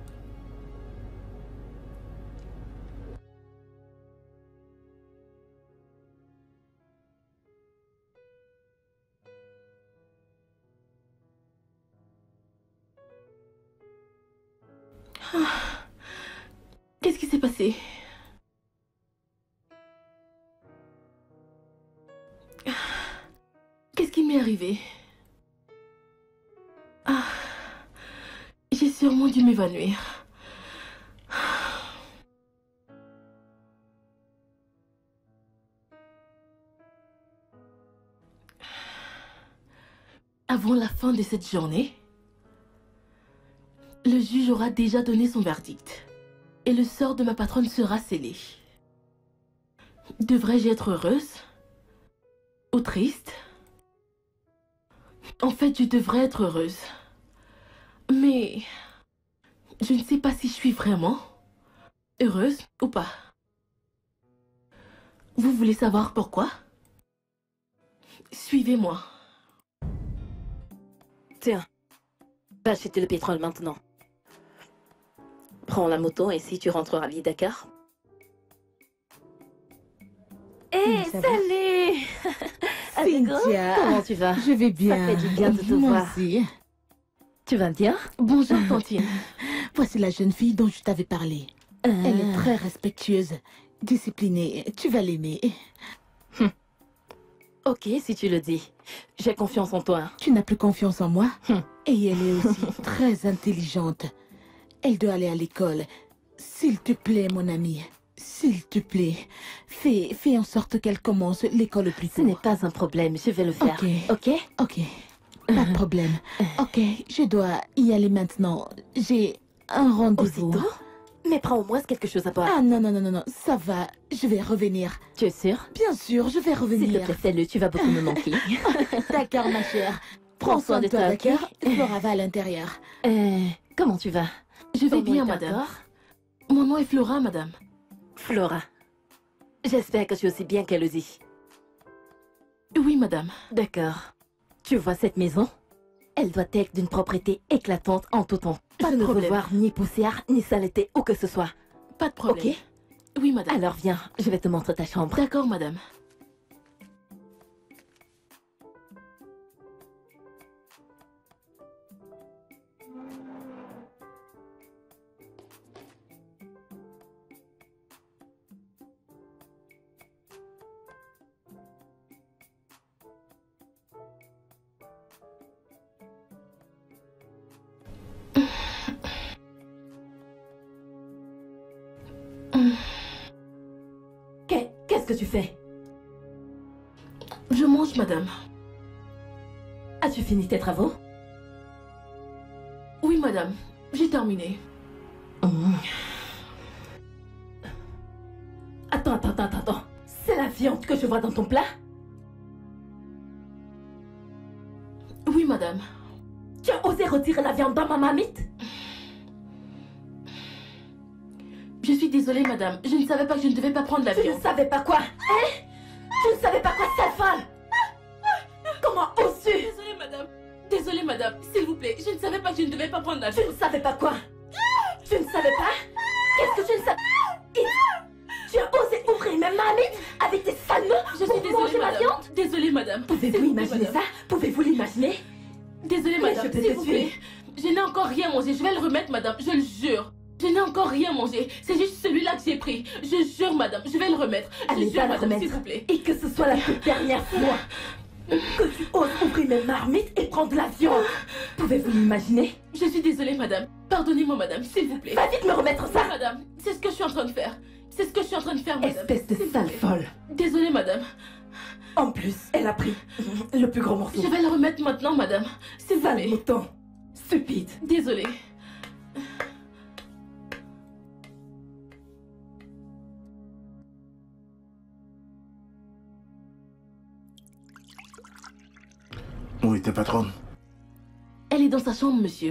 Qu'est-ce qui s'est passé? Qu'est-ce qui m'est arrivé? Ah, j'ai sûrement dû m'évanouir. Avant la fin de cette journée, le juge aura déjà donné son verdict et le sort de ma patronne sera scellé. Devrais-je être heureuse ou triste? En fait, je devrais être heureuse. Mais je ne sais pas si je suis vraiment heureuse ou pas. Vous voulez savoir pourquoi? Suivez-moi. Tiens, va acheter le pétrole maintenant. Prends la moto et si tu rentreras à Dakar. Hé, hey, salut! Cynthia, comment tu vas? Je vais bien. Ça fait du bien de te Moi voir. aussi. Tu vas bien? Bonjour, Tantine. Voici la jeune fille dont je t'avais parlé. Euh... Elle est très respectueuse, disciplinée. Tu vas l'aimer. Hum. Ok, si tu le dis. J'ai confiance en toi. Tu n'as plus confiance en moi? Hum. Et elle est aussi très intelligente. Elle doit aller à l'école. S'il te plaît, mon ami. S'il te plaît, fais, fais en sorte qu'elle commence l'école le plus tôt. Ce n'est pas un problème, je vais le faire. Ok. Ok? Ok. Pas de problème. Ok, je dois y aller maintenant. J'ai un rendez-vous. Aussitôt? Mais prends au moins quelque chose à boire. Ah non, non, non, non, non, ça va. Je vais revenir. Tu es sûre? Bien sûr, je vais revenir. S'il te plaît, fais-le, tu vas beaucoup me manquer. D'accord, ma chère. Prends soin de toi, d'accord? Flora va à l'intérieur. Euh, comment tu vas? Je vais bien, madame. Mon nom est Flora, madame. Flora. J'espère que tu es aussi bien qu'elle le dit. Oui, madame. D'accord. Tu vois cette maison? Elle doit être d'une propreté éclatante en tout temps. Pas Je de ne veux problème. voir ni poussière, ni saleté, ou que ce soit. Pas de problème. Ok? Oui, madame. Alors viens, je vais te montrer ta chambre. D'accord, madame. Qu'est- Qu'est-ce que tu fais? Je mange, madame. As-tu fini tes travaux? Oui, madame. J'ai terminé. Mmh. Attends, attends, attends, attends. C'est la viande que je vois dans ton plat? Oui, madame. Tu as osé retirer la viande dans ma marmite? Je suis désolée, madame. Je ne savais pas que je ne devais pas prendre la Tu viande. ne savais pas quoi? Hein? Tu ne savais pas quoi, sale folle? Comment oses-tu? Désolée, madame. Désolée, madame. S'il vous plaît, je ne savais pas que je ne devais pas prendre la Tu viande. ne savais pas quoi? Tu ne savais pas? Qu'est-ce que tu ne savais? Et tu as osé ouvrir ma marmite avec tes sales mains Je suis pour désolée, manger ma madame. viande? Désolée, madame. S'il Pouvez-vous vous plaît, imaginer madame. ça? Pouvez-vous l'imaginer? Désolée, Mais madame. je peux S'il te vous tuer. plaît. Je n'ai encore rien mangé. Je vais le remettre, madame. Je le jure. Je n'ai encore rien mangé. C'est juste celui-là que j'ai pris. Je jure, madame. Je vais le remettre. Je Allez, jure, va le madame, s'il remettre. vous plaît. Et que ce soit la toute dernière fois que tu oses ouvrir mes marmites et prendre la viande. Pouvez-vous l'imaginer? Je suis désolée, madame. Pardonnez-moi, madame, s'il vous plaît. Va vite me remettre ça! Oui, madame. C'est ce que je suis en train de faire. C'est ce que je suis en train de faire, madame. Espèce de S'il vous sale plaît. folle. Désolée, madame. En plus, elle a pris le plus gros morceau. Je vais le remettre maintenant, madame. S'il vous Sale plaît. mouton. Stupide. Désolée. Oui, ta patronne. Elle est dans sa chambre, monsieur.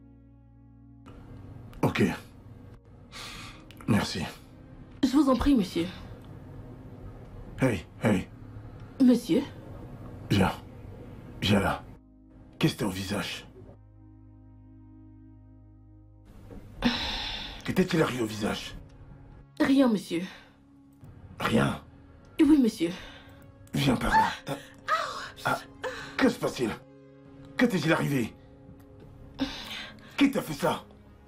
Ok. Merci. Je vous en prie, monsieur. Hey, hey, Monsieur? viens. Viens là. Qu'est-ce que t'as au visage? Que t'est-il arrivé au visage? Rien, monsieur. Rien. Oui, monsieur. Viens par là. Ah, que se passe-t-il? Que t'est-il arrivé? Qui t'a fait ça?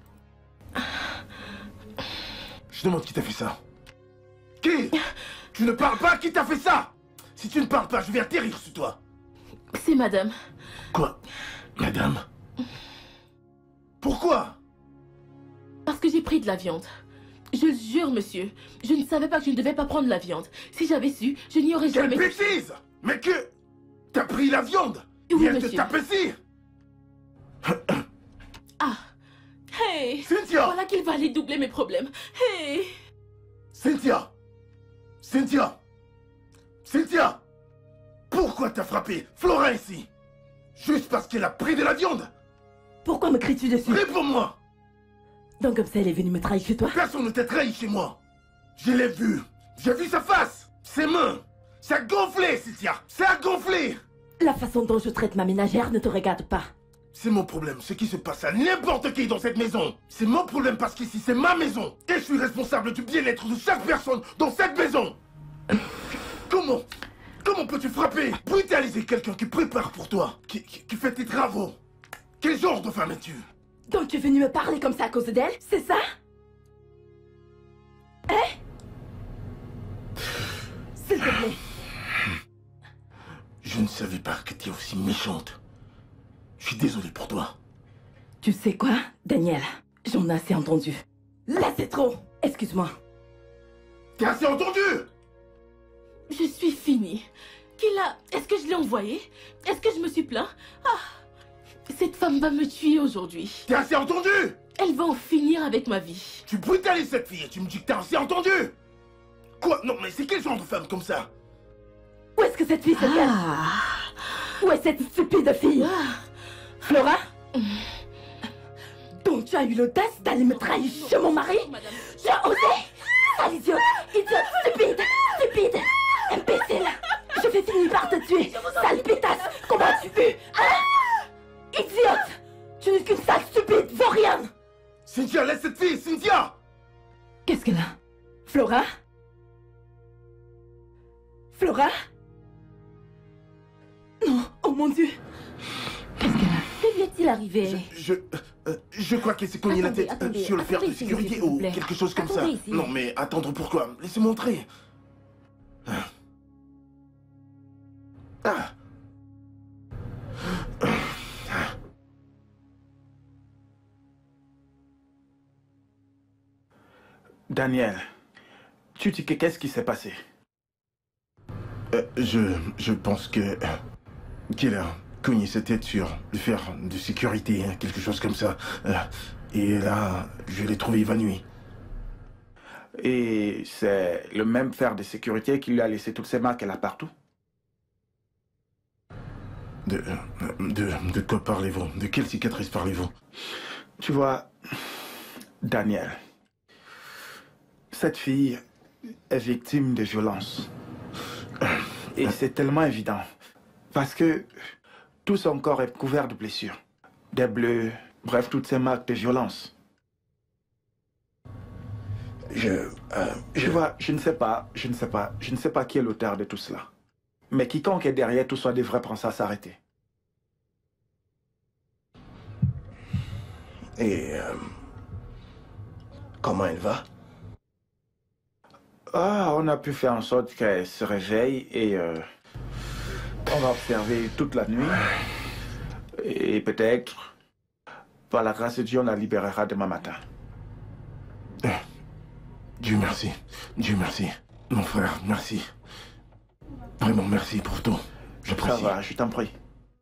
Je demande qui t'a fait ça. Qui? Tu ne parles pas? Qui t'a fait ça? Si tu ne parles pas, je vais atterrir sur toi. C'est madame. Quoi? Madame? Pourquoi? Parce que j'ai pris de la viande. Je le jure, monsieur. Je ne savais pas que je ne devais pas prendre la viande. Si j'avais su, je n'y aurais Quelle jamais... bêtise! Mais que... T'as pris la viande? Oui, Et elle te monsieur. tape ici? Ah. Hey. Cynthia! Voilà qu'il va aller doubler mes problèmes. Hey. Cynthia! Cynthia! Cynthia! Pourquoi t'as frappé Flora ici? Juste parce qu'elle a pris de la viande? Pourquoi me cries-tu dessus? Réponds-moi! Donc comme ça, elle est venue me trahir chez toi? Personne ne t'a trahi chez moi! Je l'ai vu! J'ai vu sa face! Ses mains! Ça a gonflé, Cynthia! Ça a gonflé! La façon dont je traite ma ménagère ne te regarde pas. C'est mon problème, ce qui se passe à n'importe qui dans cette maison. C'est mon problème parce qu'ici c'est ma maison. Et je suis responsable du bien-être de chaque personne dans cette maison. Comment Comment peux-tu frapper, brutaliser quelqu'un qui prépare pour toi, qui, qui, qui fait tes travaux? Quel genre de femme es-tu? Donc tu es venu me parler comme ça à cause d'elle? C'est ça? Hein? S'il te plaît. Je ne savais pas que tu es aussi méchante. Je suis désolé pour toi. Tu sais quoi, Daniel? J'en ai assez entendu. Là, c'est trop. Excuse-moi. T'as assez entendu? Je suis finie. Qui l'a... Est-ce que je l'ai envoyé? Est-ce que je me suis plaint? Ah. Cette femme va me tuer aujourd'hui. T'as assez entendu? Elle va en finir avec ma vie. Tu brutalises cette fille et tu me dis que t'as assez entendu? Quoi? Non, mais c'est quel genre de femme comme ça? Où est-ce que cette fille se cache? Ah. Où est cette stupide fille? Flora? Donc tu as eu l'audace d'aller me trahir chez mon mari? Madame. Tu as osé? Sale idiote! Idiote! Stupide! stupide! Imbécile! Je vais finir par te tuer! Sale pétasse! Comment as-tu pu? Hein? Idiote! Tu n'es qu'une sale stupide, vaurienne! Cynthia, laisse cette fille, Cynthia! Qu'est-ce qu'elle a? Flora? Flora? Non, oh mon Dieu! Qu'est-ce qu'elle a? Que lui est-il arrivé? Je... Je, euh, je crois qu'elle s'est cognée la tête Attendez, euh, sur le fer de attendez, sécurité s'il vous ou plaît. quelque chose comme Attendez ça. ici. Non mais attendre pourquoi? Laissez-moi entrer. Ah. Daniel, tu dis que qu'est-ce qui s'est passé? Euh, je, je pense que... euh, qu'il a cogné sa tête sur le fer de sécurité, hein, quelque chose comme ça. Euh, et là, je l'ai trouvé évanoui. Et c'est le même fer de sécurité qui lui a laissé toutes ces marques là partout? De, de, de quoi parlez-vous? De quelle cicatrice parlez-vous? Tu vois, Daniel, cette fille est victime de violence. Et c'est tellement évident. Parce que tout son corps est couvert de blessures. Des bleus, bref, toutes ces marques de violence. Je... Euh, Tu je... vois, je ne sais pas, je ne sais pas, je ne sais pas qui est l'auteur de tout cela. Mais quiconque est derrière tout ça devrait penser à s'arrêter. Et... euh, comment elle va? Ah, on a pu faire en sorte qu'elle se réveille et euh, on va observer toute la nuit. Et peut-être, par la grâce de Dieu, on la libérera demain matin. Dieu merci. Dieu merci. Mon frère, merci. Vraiment merci pour tout. Ça J'apprécie. va, je t'en prie.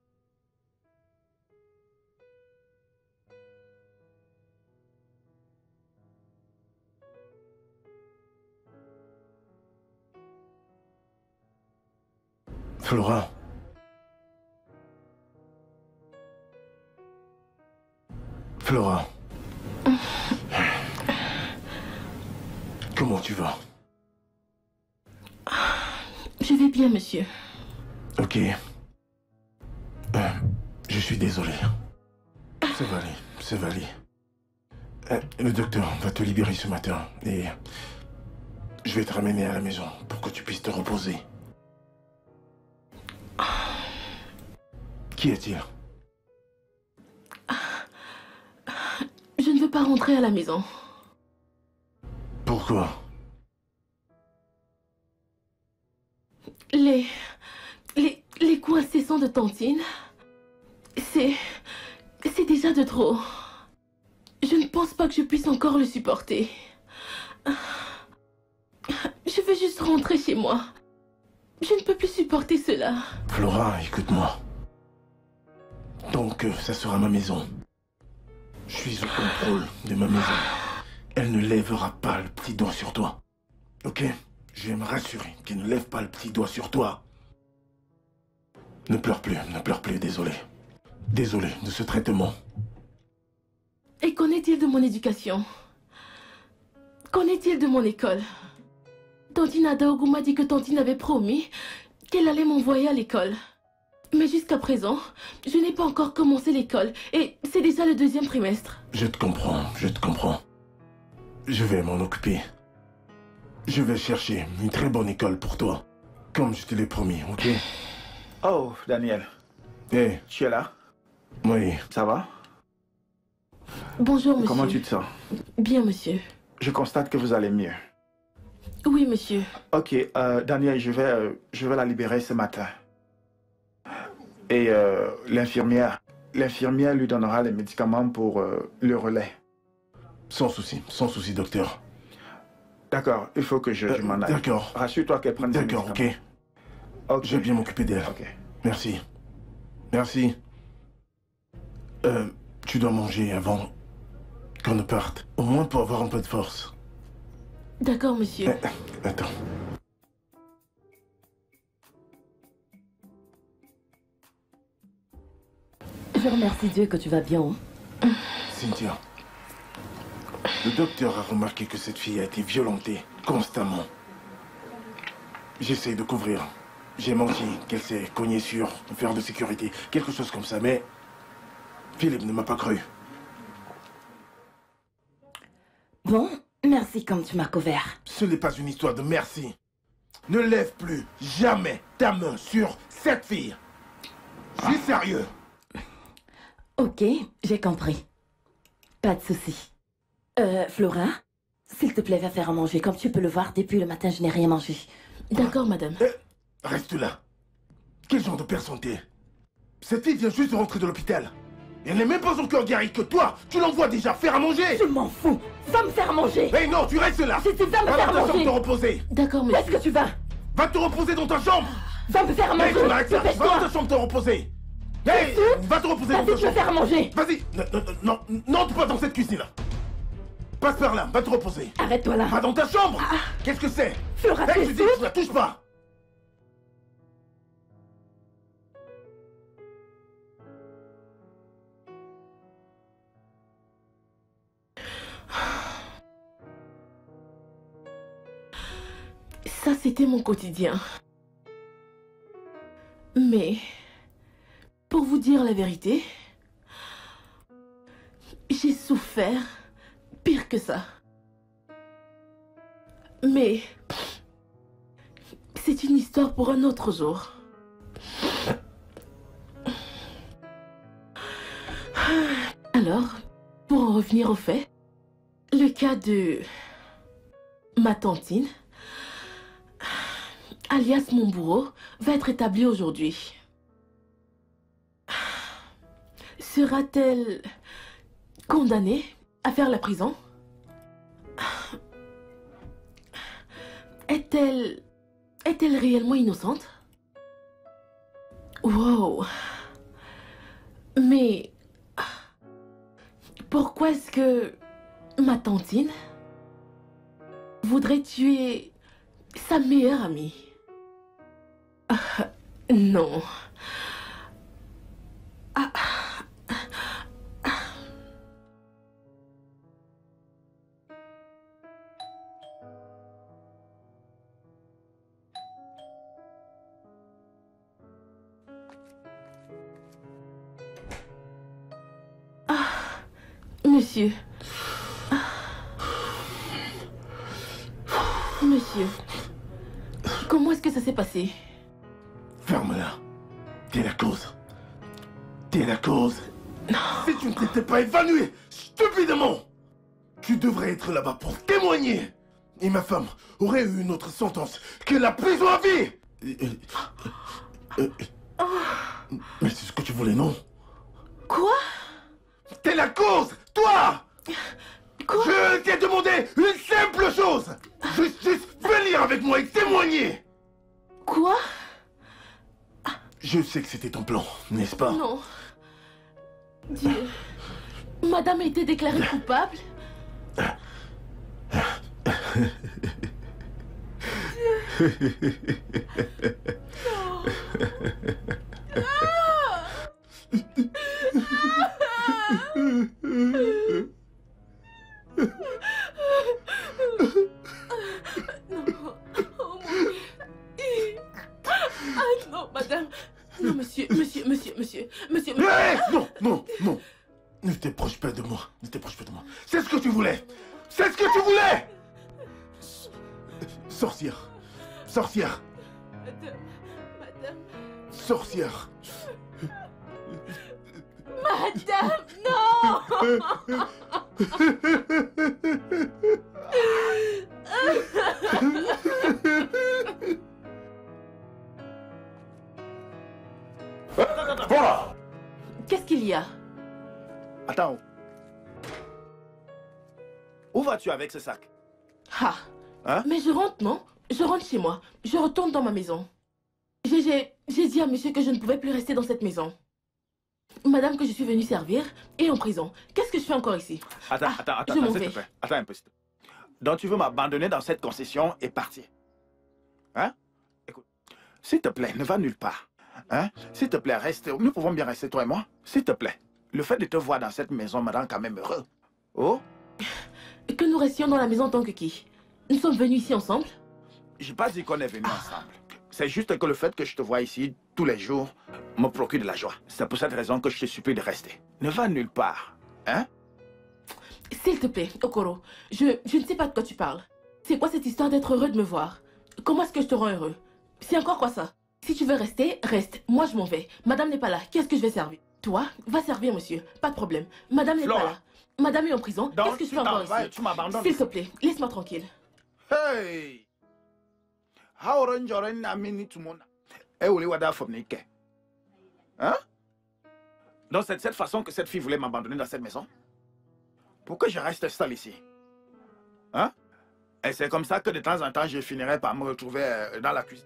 Flora. Flora. Comment tu vas? Je vais bien, monsieur. Ok. Euh, je suis désolé. Ça va aller, ça va aller. Euh, le docteur va te libérer ce matin et je vais te ramener à la maison pour que tu puisses te reposer. Qui est-il? Je ne veux pas rentrer à la maison. Pourquoi? Les... Les... Les coups incessants de Tantine... C'est... C'est déjà de trop. Je ne pense pas que je puisse encore le supporter. Je veux juste rentrer chez moi. Je ne peux plus supporter cela. Flora, écoute-moi. Donc, euh, ça sera ma maison. Je suis au contrôle de ma maison. Elle ne lèvera pas le petit doigt sur toi. Ok? Je vais me rassurer qu'elle ne lève pas le petit doigt sur toi. Ne pleure plus, ne pleure plus, désolé. Désolé de ce traitement. Et qu'en est-il de mon éducation? Qu'en est-il de mon école? Tantine Adaogu m'a dit que Tantine avait promis qu'elle allait m'envoyer à l'école. Mais jusqu'à présent, je n'ai pas encore commencé l'école et c'est déjà le deuxième trimestre. Je te comprends, je te comprends. Je vais m'en occuper. Je vais chercher une très bonne école pour toi. Comme je te l'ai promis, ok? Oh, Daniel, Eh, tu es là? oui. Ça va? Bonjour, monsieur. Comment tu te sens? Bien, monsieur. Je constate que vous allez mieux. Oui, monsieur. Ok, euh, Daniel, je vais, euh, je vais la libérer ce matin. Et euh, l'infirmière, l'infirmière lui donnera les médicaments pour euh, le relais. Sans souci, sans souci, docteur. D'accord, il faut que je, je m'en aille. D'accord. Rassure-toi qu'elle prenne ses D'accord, ok. médicaments. Ok. Je vais bien m'occuper d'elle. Ok. Merci. Merci. Euh, tu dois manger avant qu'on ne parte. Au moins pour avoir un peu de force. D'accord, monsieur. Eh, attends. Je remercie Dieu que tu vas bien. Hein? Cynthia. Le docteur a remarqué que cette fille a été violentée constamment. J'essaie de couvrir. J'ai menti qu'elle s'est cognée sur un fer de sécurité, quelque chose comme ça, mais Philippe ne m'a pas cru. Bon, merci comme tu m'as couvert. Ce n'est pas une histoire de merci. Ne lève plus jamais ta main sur cette fille. Je suis sérieux. Ok, j'ai compris. Pas de souci. Euh, Flora, s'il te plaît, va faire à manger. Comme tu peux le voir, depuis le matin, je n'ai rien mangé. D'accord, madame. Eh, reste là. Quel genre de personne t'es? Cette fille vient juste de rentrer de l'hôpital. Elle n'est même pas encore guérie que toi. Tu l'envoies déjà faire à manger. Je m'en fous. Va me faire manger. Eh hey, non, tu restes là. Si tu vas me va faire dans ta manger. chambre te reposer. D'accord, monsieur. Où est-ce que tu vas? Va te reposer dans ta chambre. Va me faire manger. Hey, tu m'arrêtes ça. Va dans Dépêche-toi. ta chambre te reposer. Hey, va te reposer dans ta Vas-y, chambre. me faire manger. Vas-y. Non, non, non, non, n'entre pas dans cette cuisine-là. Passe par là, va te reposer. Arrête-toi là. Va dans ta chambre. Ah. Qu'est-ce que c'est? Flora, Hey, tu je es dis, sourde? tu la touches pas. Ça, c'était mon quotidien. Mais, pour vous dire la vérité, j'ai souffert pire que ça. Mais, c'est une histoire pour un autre jour. Alors, pour en revenir au fait, le cas de ma tantine, alias mon bourreau, va être établi aujourd'hui. Sera-t-elle condamnée à faire la prison? Est-elle... est-elle réellement innocente? Wow. Mais... pourquoi est-ce que ma tantine voudrait tuer sa meilleure amie? Ah, non. Ah. Ah, monsieur. Ah. Monsieur. Comment est-ce que ça s'est passé? Ferme-la. T'es la cause. T'es la cause. Non. Si tu ne t'étais pas évanoui stupidement, tu devrais être là-bas pour témoigner. Et ma femme aurait eu une autre sentence que la prison à vie. Euh, euh, euh, mais c'est ce que tu voulais, non? Quoi? T'es la cause, toi. Quoi? Je t'ai demandé une simple chose. Juste, juste venir avec moi et témoigner. Quoi? Je sais que c'était ton plan, n'est-ce pas? Non. Dieu. Madame a été déclarée coupable? Ah non, madame. Non, monsieur, monsieur, monsieur, monsieur, monsieur. Hey, non, non, non. Ne t'approche pas de moi. Ne t'approche pas de moi. C'est ce que tu voulais. C'est ce que tu voulais. Sorcière. Sorcière. Madame, madame. Sorcière. Madame, non. Voilà. Qu'est-ce qu'il y a? Attends. Où vas-tu avec ce sac? Ah. Hein? Mais je rentre, non? Je rentre chez moi. Je retourne dans ma maison. J'ai j'ai- j'ai dit à monsieur que je ne pouvais plus rester dans cette maison. Madame que je suis venue servir est en prison. Qu'est-ce que je fais encore ici? Attends, Ah, attends, attends, je m'en attends, s'il vais. te plaît. Attends un peu. s'il te plaît. Donc tu veux m'abandonner dans cette concession et partir? Hein? Écoute, s'il te plaît, ne va nulle part. Hein? S'il te plaît, reste. Nous pouvons bien rester, toi et moi? S'il te plaît. Le fait de te voir dans cette maison me rend quand même heureux. Oh? Que nous restions dans la maison en tant que qui? Nous sommes venus ici ensemble? j'ai pas dit qu'on est venus ensemble. C'est juste que le fait que je te vois ici tous les jours me procure de la joie. C'est pour cette raison que je te supplie de rester. Ne va nulle part, hein? S'il te plaît, Okoro, je, je ne sais pas de quoi tu parles. C'est quoi cette histoire d'être heureux de me voir? Comment est-ce que je te rends heureux? C'est encore quoi ça? Si tu veux rester, reste. Moi, je m'en vais. Madame n'est pas là. Qu'est-ce que je vais servir? Toi, va servir, monsieur. Pas de problème. Madame n'est pas là. Madame est en prison. Qu'est-ce que je fais encore ici? Tu m'abandonnes. S'il te plaît, laisse-moi tranquille. Hey! Hein? Donc c'est de cette façon que cette fille voulait m'abandonner dans cette maison? Pourquoi je reste seul ici? Hein? Et c'est comme ça que de temps en temps, je finirai par me retrouver euh, dans la cuisine.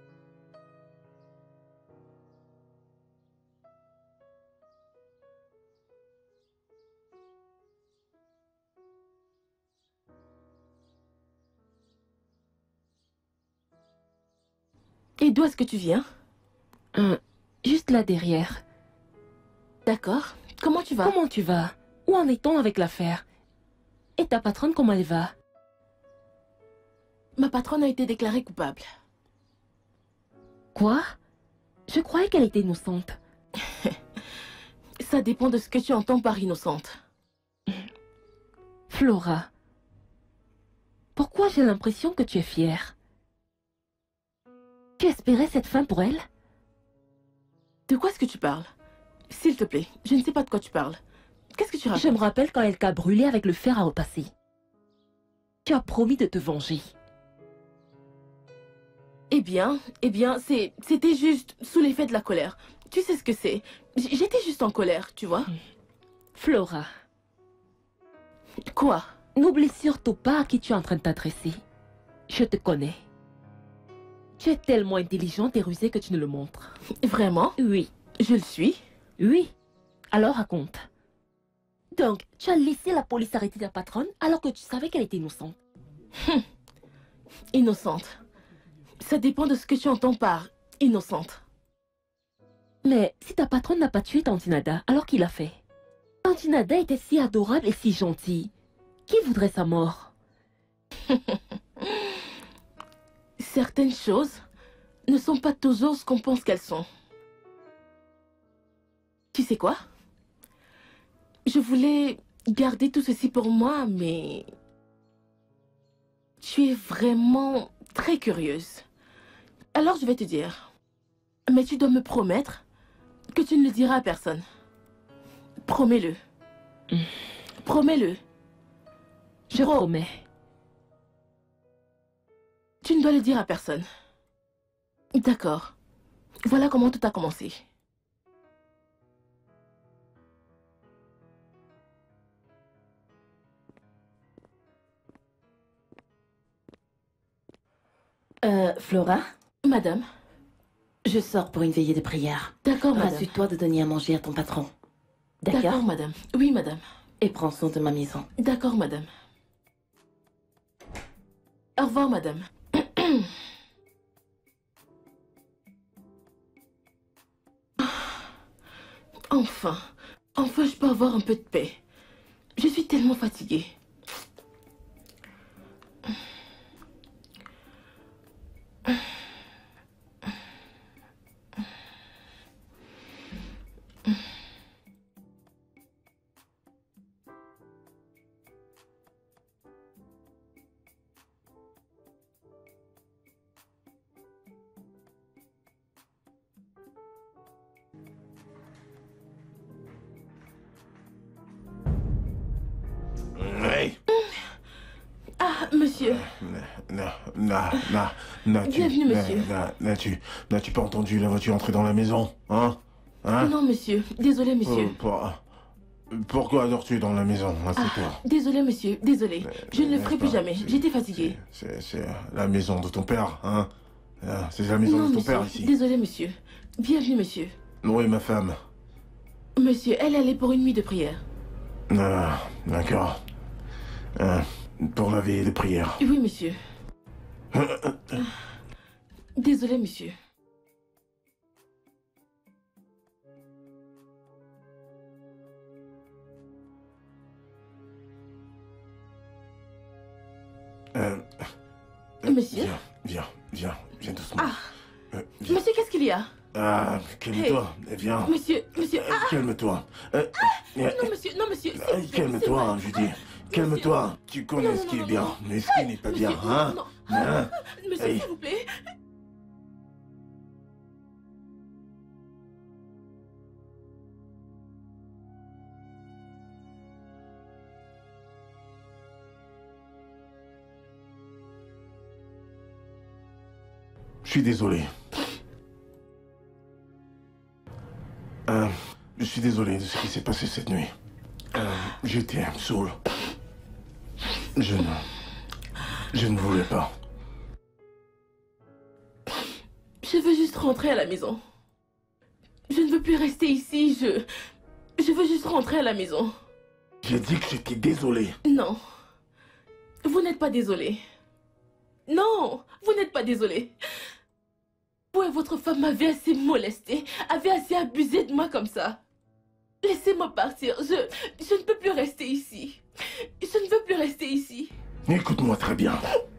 Et d'où est-ce que tu viens? Hum, juste là derrière. D'accord. Comment tu vas? Comment tu vas? Où en est-on avec l'affaire? Et ta patronne, comment elle va? Ma patronne a été déclarée coupable. Quoi? Je croyais qu'elle était innocente. Ça dépend de ce que tu entends par innocente. Flora, pourquoi j'ai l'impression que tu es fière? Tu espérais cette fin pour elle? De quoi est-ce que tu parles? S'il te plaît, je ne sais pas de quoi tu parles. Qu'est-ce que tu racontes? Je me rappelle quand elle t'a brûlé avec le fer à repasser. Tu as promis de te venger. Eh bien, eh bien, c'est, c'était juste sous l'effet de la colère. Tu sais ce que c'est. J- J'étais juste en colère, tu vois. Flora, Quoi? n'oublie surtout pas à qui tu es en train de t'adresser. Je te connais. Tu es tellement intelligente et rusée que tu ne le montres. Vraiment? Oui. Je le suis. Oui. Alors raconte. Donc, tu as laissé la police arrêter ta patronne alors que tu savais qu'elle était innocente. Hum. Innocente. Ça dépend de ce que tu entends par innocente. Mais si ta patronne n'a pas tué Tantinada, alors qui l'a fait? Tantinada était si adorable et si gentille. Qui voudrait sa mort? Certaines choses ne sont pas toujours ce qu'on pense qu'elles sont. Tu sais quoi? Je voulais garder tout ceci pour moi, mais... Tu es vraiment très curieuse. Alors je vais te dire. Mais tu dois me promettre que tu ne le diras à personne. Promets-le. Mm. Promets-le. Je Pro- promets. Tu ne dois le dire à personne. D'accord. Voilà comment tout a commencé. Euh, Flora, Madame. je sors pour une veillée de prière. D'accord, madame. Rassure-toi de donner à manger à ton patron. D'accord? D'accord, madame. Oui, madame. Et prends soin de ma maison. D'accord, madame. Au revoir, madame. Enfin, enfin, je peux avoir un peu de paix. Je suis tellement fatiguée. Oui. Ah, monsieur. Non, non, non, non, tu... Bienvenue, monsieur. Non, non, tu... N'as-tu pas entendu la voiture entrer dans la maison? Hein? Hein? Non, monsieur. Désolé, monsieur. Euh, pour- Pourquoi dors-tu dans la maison? Ah, Assieds-toi. désolé, monsieur. Désolé. Je ne le N'est-ce ferai plus pas? jamais. C'est- J'étais fatiguée. C'est c'est la maison de ton père, hein? Ah, c'est la maison Non, de ton monsieur. père ici. Désolé, monsieur. Bienvenue, monsieur. Oui, ma femme. Monsieur, elle est allée pour une nuit de prière. Ah, d'accord. Ah, pour la veillée de prière. Oui, monsieur. Désolé, monsieur. Euh, Monsieur? Viens, viens, viens, viens doucement. Ah. Euh, viens. Monsieur, qu'est-ce qu'il y a? Ah, calme-toi, hey. Viens. Monsieur, monsieur, euh, ah. Calme-toi. Euh, ah. Non, monsieur, non, monsieur. Euh, calme-toi, je dis. Calme-toi. Tu connais non, ce qui non, est bien, non. mais ce qui n'est pas monsieur, bien, hein, non. hein? Monsieur, hey. S'il vous plaît. Je suis désolé. Euh, je suis désolé de ce qui s'est passé cette nuit. Euh, J'étais saoul. Je ne... Je ne voulais pas. Je veux juste rentrer à la maison. Je ne veux plus rester ici, je... Je veux juste rentrer à la maison. J'ai dit que j'étais désolé. Non. Vous n'êtes pas désolé. Non, vous n'êtes pas désolé. Vous et votre femme m'avez assez molesté, avez assez abusé de moi comme ça. Laissez-moi partir, je, je ne peux plus rester ici. Je ne veux plus rester ici. Écoute-moi très bien.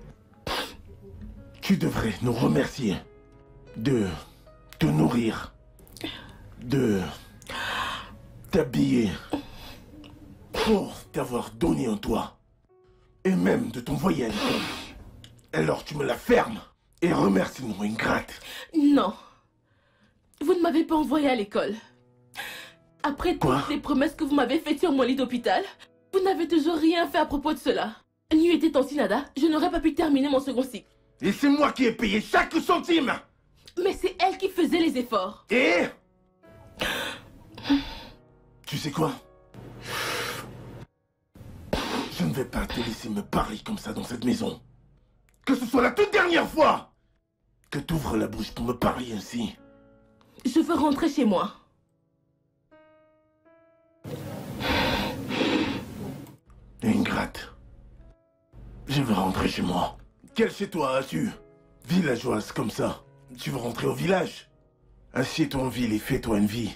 Tu devrais nous remercier de te nourrir, de t'habiller, pour t'avoir donné un toit, et même de t'envoyer à l'école. Alors tu me la fermes et remercie-nous, ingrate. Non. Vous ne m'avez pas envoyé à l'école. Après Quoi? toutes les promesses que vous m'avez faites sur mon lit d'hôpital, vous n'avez toujours rien fait à propos de cela. N'eût été Tantinada, je n'aurais pas pu terminer mon second cycle. Et c'est moi qui ai payé chaque centime. Mais c'est elle qui faisait les efforts. Et tu sais quoi? Je ne vais pas te laisser me parler comme ça dans cette maison. Que ce soit la toute dernière fois que tu ouvres la bouche pour me parler ainsi. Je veux rentrer chez moi. Ingrate. Je veux rentrer chez moi. Quel chez toi as-tu? Villageoise comme ça. Tu veux rentrer au village? Assieds-toi en ville et fais-toi une vie.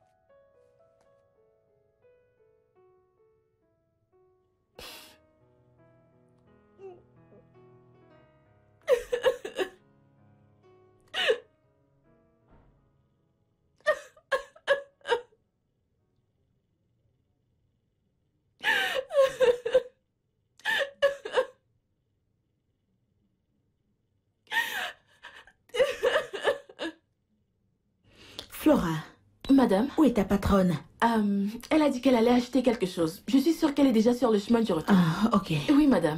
Flora. Madame? Où est ta patronne? euh, Elle a dit qu'elle allait acheter quelque chose. Je suis sûre qu'elle est déjà sur le chemin du retour. Ah, ok. Oui, madame.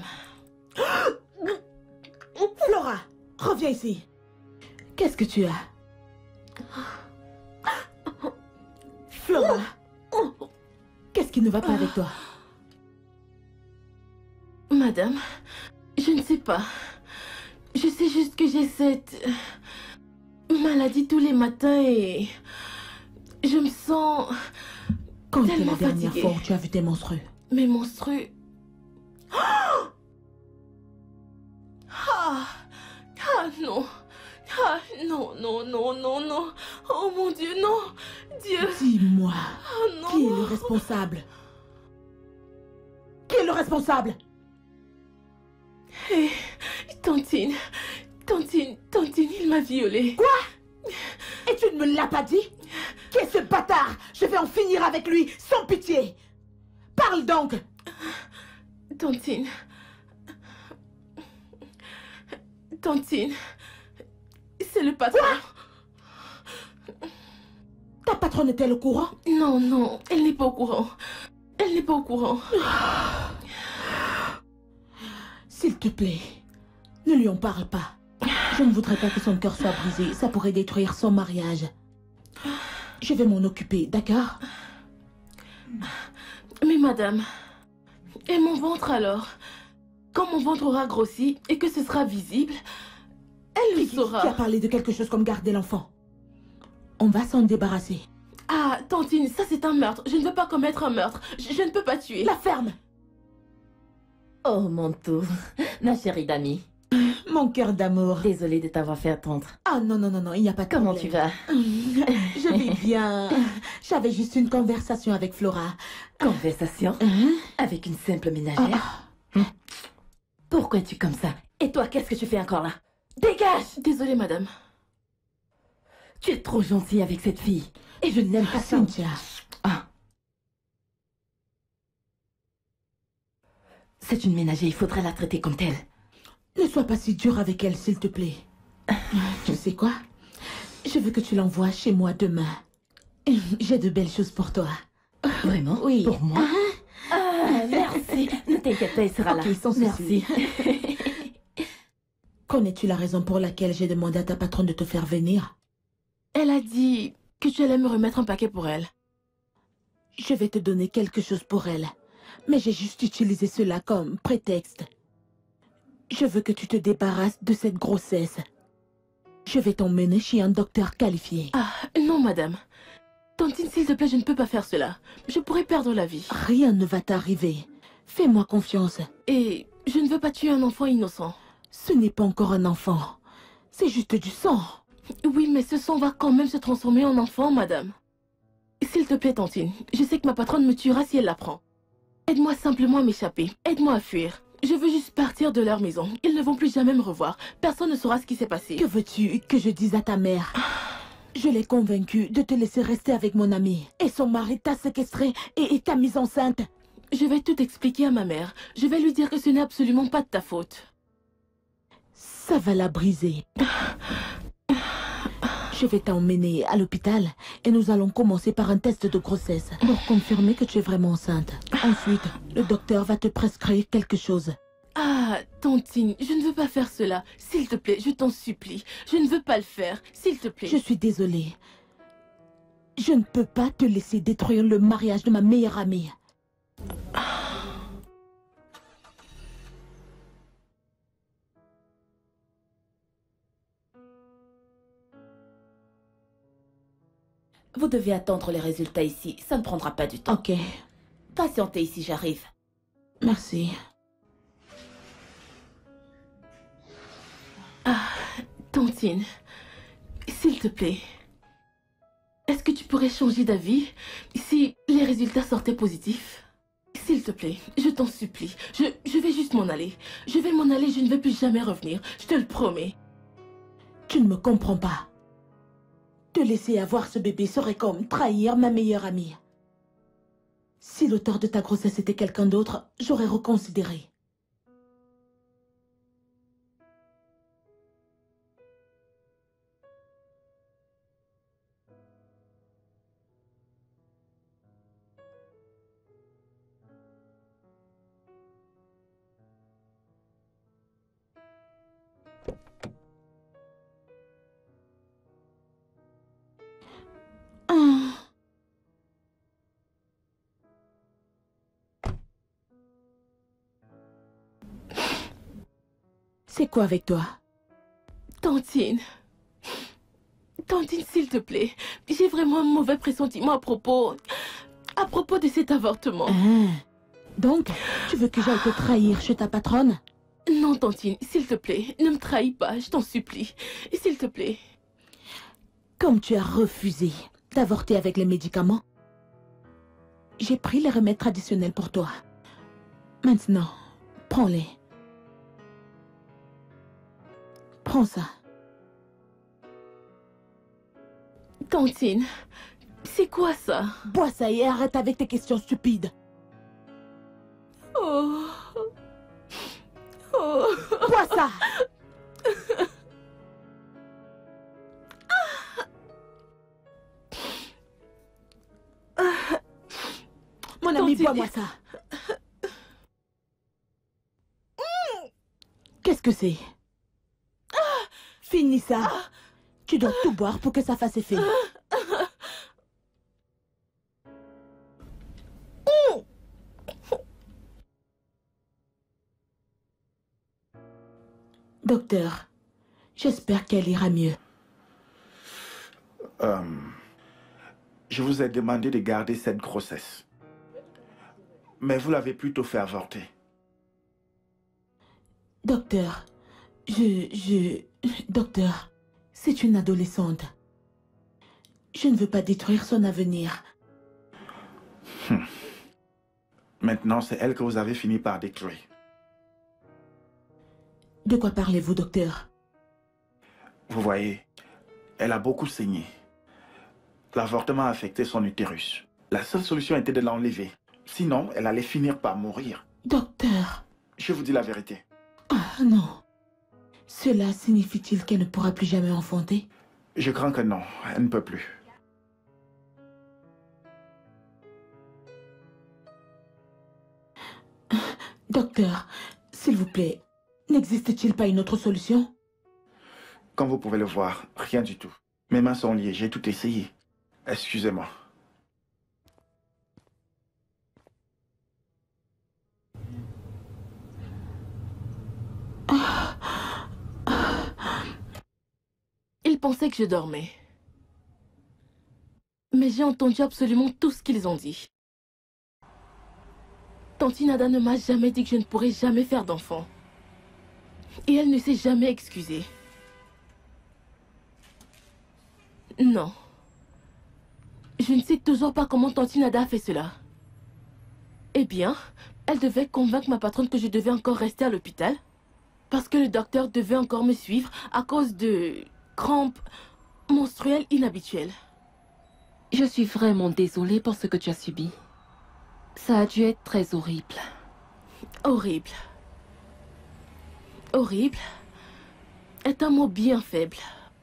Flora, reviens ici. Qu'est-ce que tu as? Flora, qu'est-ce qui ne va pas avec toi? Madame, je ne sais pas. Je sais juste que j'ai cette maladie tous les matins et je me sens Quand était tellement la dernière fatiguée. fois où tu as vu tes menstrues? Mes menstrues... Ah, ah non. Ah non, non, non, non, non. Oh mon Dieu, non. Dieu. Dis-moi, Oh non. qui est le responsable? Qui est le responsable? Hé, Tantine, Tantine, Tantine, il m'a violée. Quoi? Et tu ne me l'as pas dit? Qui est ce bâtard? Je vais en finir avec lui, sans pitié. Parle donc. Tantine. Tantine. C'est le patron. Quoi? Ta patronne est-elle au courant? Non, non, elle n'est pas au courant. Elle n'est pas au courant. S'il te plaît, ne lui en parle pas. Je ne voudrais pas que son cœur soit brisé. Ça pourrait détruire son mariage. Je vais m'en occuper, d'accord? Mais madame, et mon ventre alors? Quand mon ventre aura grossi et que ce sera visible, elle le saura. Qui a parlé de quelque chose comme garder l'enfant? On va s'en débarrasser. Ah, Tantine, ça c'est un meurtre. Je ne veux pas commettre un meurtre. Je, je ne peux pas tuer. La ferme! Oh, mon tout. Ma chérie d'amie. Mon cœur d'amour. Désolée de t'avoir fait attendre. Ah non, non, non, non, il n'y a pas de Comment problème. tu vas? Je vais bien. J'avais juste une conversation avec Flora. Conversation? Hein? Avec une simple ménagère? Ah. Pourquoi es-tu comme ça? Et toi, qu'est-ce que tu fais encore là? Dégage! Désolée, madame. Tu es trop gentille avec cette fille. Et je n'aime pas ça. Cynthia. Ah. C'est une ménagère, il faudrait la traiter comme telle. Ne sois pas si dur avec elle, s'il te plaît. Tu sais quoi? Je veux que tu l'envoies chez moi demain. J'ai de belles choses pour toi. Vraiment? Oui. Pour moi? Ah, ah, merci. Ne t'inquiète pas, elle sera Ok, là. sans souci. Merci. Connais-tu la raison pour laquelle j'ai demandé à ta patronne de te faire venir? Elle a dit que tu allais me remettre un paquet pour elle. Je vais te donner quelque chose pour elle. Mais j'ai juste utilisé cela comme prétexte. Je veux que tu te débarrasses de cette grossesse. Je vais t'emmener chez un docteur qualifié. Ah, non, madame. Tantine, s'il te plaît, je ne peux pas faire cela. Je pourrais perdre la vie. Rien ne va t'arriver. Fais-moi confiance. Et je ne veux pas tuer un enfant innocent. Ce n'est pas encore un enfant. C'est juste du sang. Oui, mais ce sang va quand même se transformer en enfant, madame. S'il te plaît, Tantine, je sais que ma patronne me tuera si elle l'apprend. Aide-moi simplement à m'échapper. Aide-moi à fuir. Je veux juste partir de leur maison. Ils ne vont plus jamais me revoir. Personne ne saura ce qui s'est passé. Que veux-tu que je dise à ta mère? Je l'ai convaincue de te laisser rester avec mon ami. Et son mari t'a séquestré et t'a mise enceinte. Je vais tout expliquer à ma mère. Je vais lui dire que ce n'est absolument pas de ta faute. Ça va la briser. Je vais t'emmener à l'hôpital et nous allons commencer par un test de grossesse pour confirmer que tu es vraiment enceinte. Ensuite, le docteur va te prescrire quelque chose. Ah, Tantine, je ne veux pas faire cela. S'il te plaît, je t'en supplie. Je ne veux pas le faire. S'il te plaît. Je suis désolée. Je ne peux pas te laisser détruire le mariage de ma meilleure amie. Vous devez attendre les résultats ici. Ça ne prendra pas du temps. Ok. Patientez ici, j'arrive. Merci. Ah, Tantine, s'il te plaît. Est-ce que tu pourrais changer d'avis si les résultats sortaient positifs? S'il te plaît, je t'en supplie. Je, je vais juste m'en aller. Je vais m'en aller, je ne vais plus jamais revenir. Je te le promets. Tu ne me comprends pas. Te laisser avoir ce bébé serait comme trahir ma meilleure amie. Si l'auteur de ta grossesse était quelqu'un d'autre, j'aurais reconsidéré. C'est quoi avec toi? Tantine. Tantine, s'il te plaît. J'ai vraiment un mauvais pressentiment à propos... à propos de cet avortement. Ah. Donc, tu veux que j'aille te trahir chez ta patronne? Non, Tantine, s'il te plaît. Ne me trahis pas, je t'en supplie. S'il te plaît. Comme tu as refusé d'avorter avec les médicaments, j'ai pris les remèdes traditionnels pour toi. Maintenant, prends-les. Prends ça. Tantine, c'est quoi ça? Bois ça et arrête avec tes questions stupides. Oh. Oh. Bois ça. Mon ami, Tantine. bois-moi ça. Qu'est-ce que c'est? Finis ça. Tu dois tout boire pour que ça fasse effet. Docteur, j'espère qu'elle ira mieux. Euh, je vous ai demandé de garder cette grossesse. Mais vous l'avez plutôt fait avorter. Docteur, je... je... Docteur, c'est une adolescente. Je ne veux pas détruire son avenir. Hum. Maintenant, c'est elle que vous avez fini par détruire. De quoi parlez-vous, docteur? Vous voyez, elle a beaucoup saigné. L'avortement a affecté son utérus. La seule solution était de l'enlever. Sinon, elle allait finir par mourir. Docteur. Je vous dis la vérité. Ah non. Cela signifie-t-il qu'elle ne pourra plus jamais enfanter? Je crains que non, elle ne peut plus. Docteur, s'il vous plaît, n'existe-t-il pas une autre solution? Comme vous pouvez le voir, rien du tout. Mes mains sont liées, j'ai tout essayé. Excusez-moi. Ils pensaient que je dormais. Mais j'ai entendu absolument tout ce qu'ils ont dit. Tante Nada ne m'a jamais dit que je ne pourrais jamais faire d'enfant. Et elle ne s'est jamais excusée. Non. Je ne sais toujours pas comment Tante Nada a fait cela. Eh bien, elle devait convaincre ma patronne que je devais encore rester à l'hôpital. Parce que le docteur devait encore me suivre à cause de crampes menstruelles inhabituelles. Je suis vraiment désolée pour ce que tu as subi. Ça a dû être très horrible. Horrible. Horrible est un mot bien faible.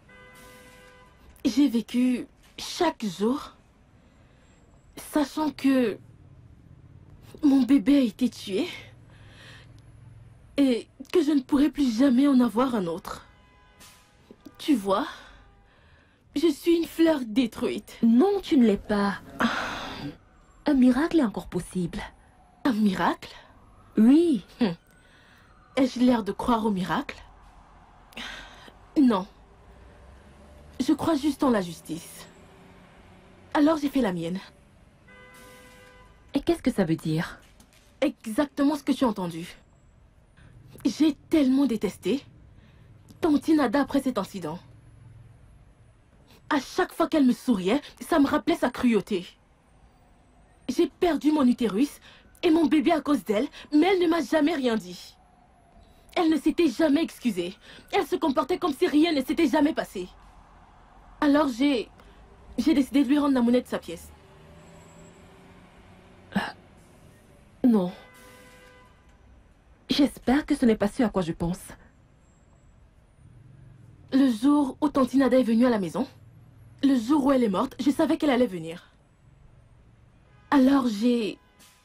J'ai vécu chaque jour, sachant que mon bébé a été tué et que je ne pourrai plus jamais en avoir un autre. Tu vois, je suis une fleur détruite. Non, tu ne l'es pas. Un miracle est encore possible. Un miracle? Oui. Hum. Ai-je l'air de croire au miracle? Non. Je crois juste en la justice. Alors j'ai fait la mienne. Et qu'est-ce que ça veut dire? Exactement ce que tu as entendu. J'ai tellement détesté Tante Nada après cet incident. À chaque fois qu'elle me souriait, ça me rappelait sa cruauté. J'ai perdu mon utérus et mon bébé à cause d'elle, mais elle ne m'a jamais rien dit. Elle ne s'était jamais excusée. Elle se comportait comme si rien ne s'était jamais passé. Alors j'ai... j'ai décidé de lui rendre la monnaie de sa pièce. Non. J'espère que ce n'est pas ce à quoi je pense. Le jour où Tante Nada est venue à la maison, le jour où elle est morte, je savais qu'elle allait venir. Alors j'ai...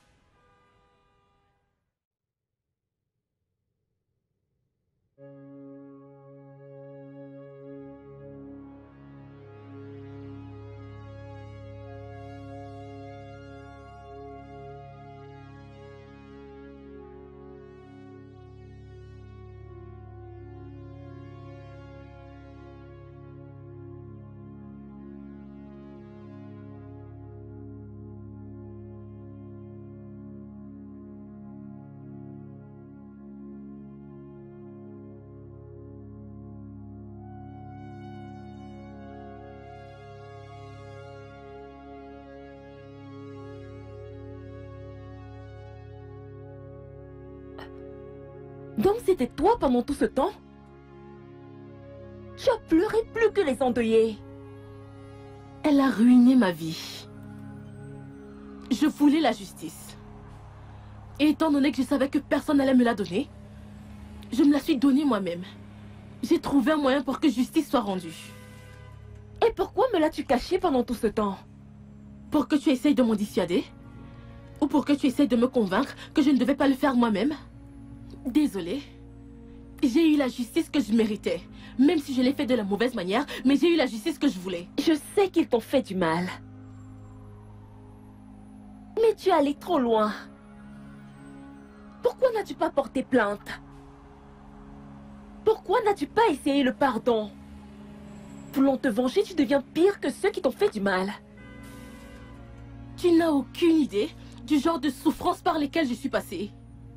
Donc c'était toi pendant tout ce temps? Tu as pleuré plus que les endeuillés. Elle a ruiné ma vie. Je voulais la justice. Et étant donné que je savais que personne n'allait me la donner, je me la suis donnée moi-même. J'ai trouvé un moyen pour que justice soit rendue. Et pourquoi me l'as-tu caché pendant tout ce temps? Pour que tu essayes de m'en dissuader? Ou pour que tu essayes de me convaincre que je ne devais pas le faire moi-même? Désolée. J'ai eu la justice que je méritais. Même si je l'ai fait de la mauvaise manière, mais j'ai eu la justice que je voulais. Je sais qu'ils t'ont fait du mal. Mais tu es allé trop loin. Pourquoi n'as-tu pas porté plainte? Pourquoi n'as-tu pas essayé le pardon? Voulant te venger, tu deviens pire que ceux qui t'ont fait du mal. Tu n'as aucune idée du genre de souffrance par lesquelles je suis passée.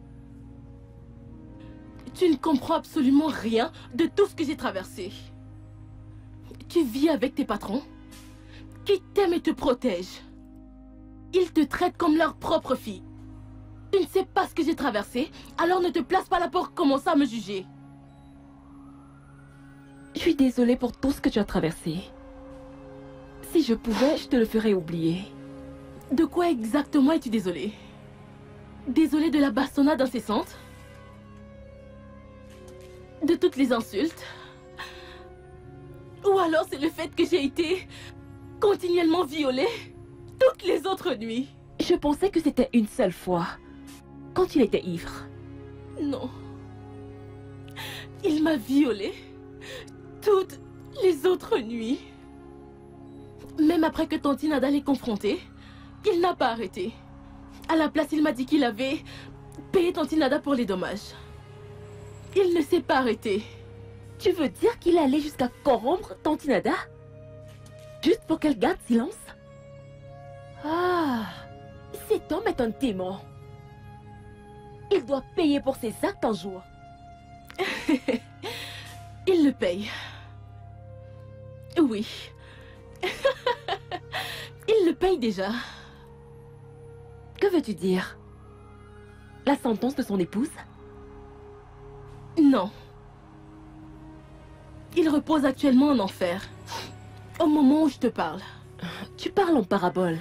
Tu ne comprends absolument rien de tout ce que j'ai traversé. Tu vis avec tes patrons qui t'aiment et te protègent. Ils te traitent comme leur propre fille. Tu ne sais pas ce que j'ai traversé, alors ne te place pas là pour commencer à me juger. Je suis désolée pour tout ce que tu as traversé. Si je pouvais, je te le ferais oublier. De quoi exactement es-tu désolée? Désolée de la bastonnade incessante? De toutes les insultes? Ou alors c'est le fait que j'ai été continuellement violée toutes les autres nuits? Je pensais que c'était une seule fois, quand il était ivre. Non. Il m'a violée toutes les autres nuits. Même après que Tanti Nada l'ait confronté, il n'a pas arrêté. À la place, il m'a dit qu'il avait payé Tanti Nada pour les dommages. Il ne s'est pas arrêté. Tu veux dire qu'il allait jusqu'à corrompre Tanti Nada? Juste pour qu'elle garde silence? Ah, cet homme est un démon. Il doit payer pour ses actes un jour. Il le paye. Oui. Il le paye déjà. Que veux-tu dire? La sentence de son épouse? Non. Il repose actuellement en enfer. Au moment où je te parle. Tu parles en parabole.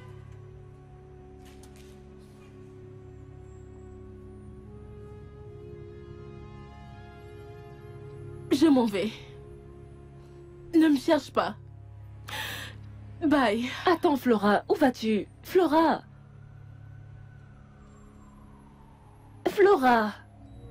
Je m'en vais. Ne me cherche pas. Bye. Attends, Flora, où vas-tu? Flora! Flora!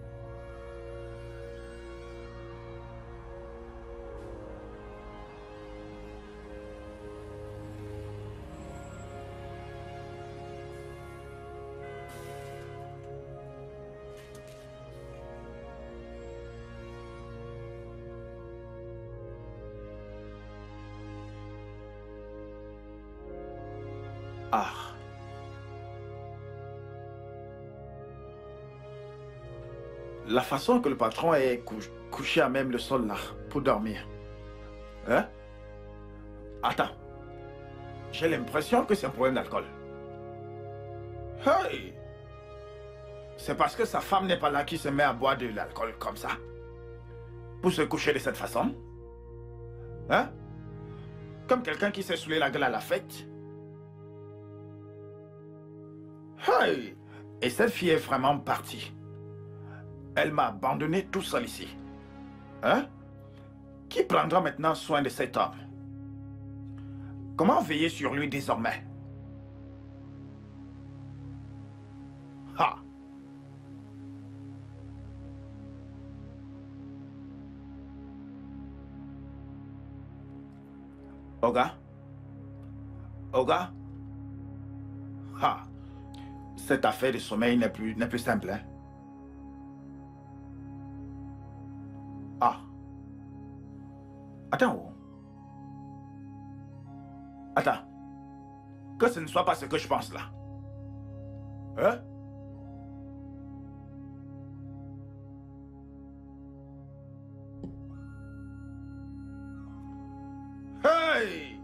Ah. La façon que le patron est cou couché à même le sol là, pour dormir. Hein? Attends. J'ai l'impression que c'est un problème d'alcool. Hey! C'est parce que sa femme n'est pas là qu'il se met à boire de l'alcool comme ça. Pour se coucher de cette façon. Hein? Comme quelqu'un qui s'est saoulé la gueule à la fête. Hey! Et cette fille est vraiment partie. Elle m'a abandonné tout seul ici. Hein? Qui prendra maintenant soin de cet homme? Comment veiller sur lui désormais? Ha! Oga? Oga? Ha! Cette affaire de sommeil n'est plus, n'est plus simple, hein? Ah. Attends. Attends. Que ce ne soit pas ce que je pense là. Hein? Hey!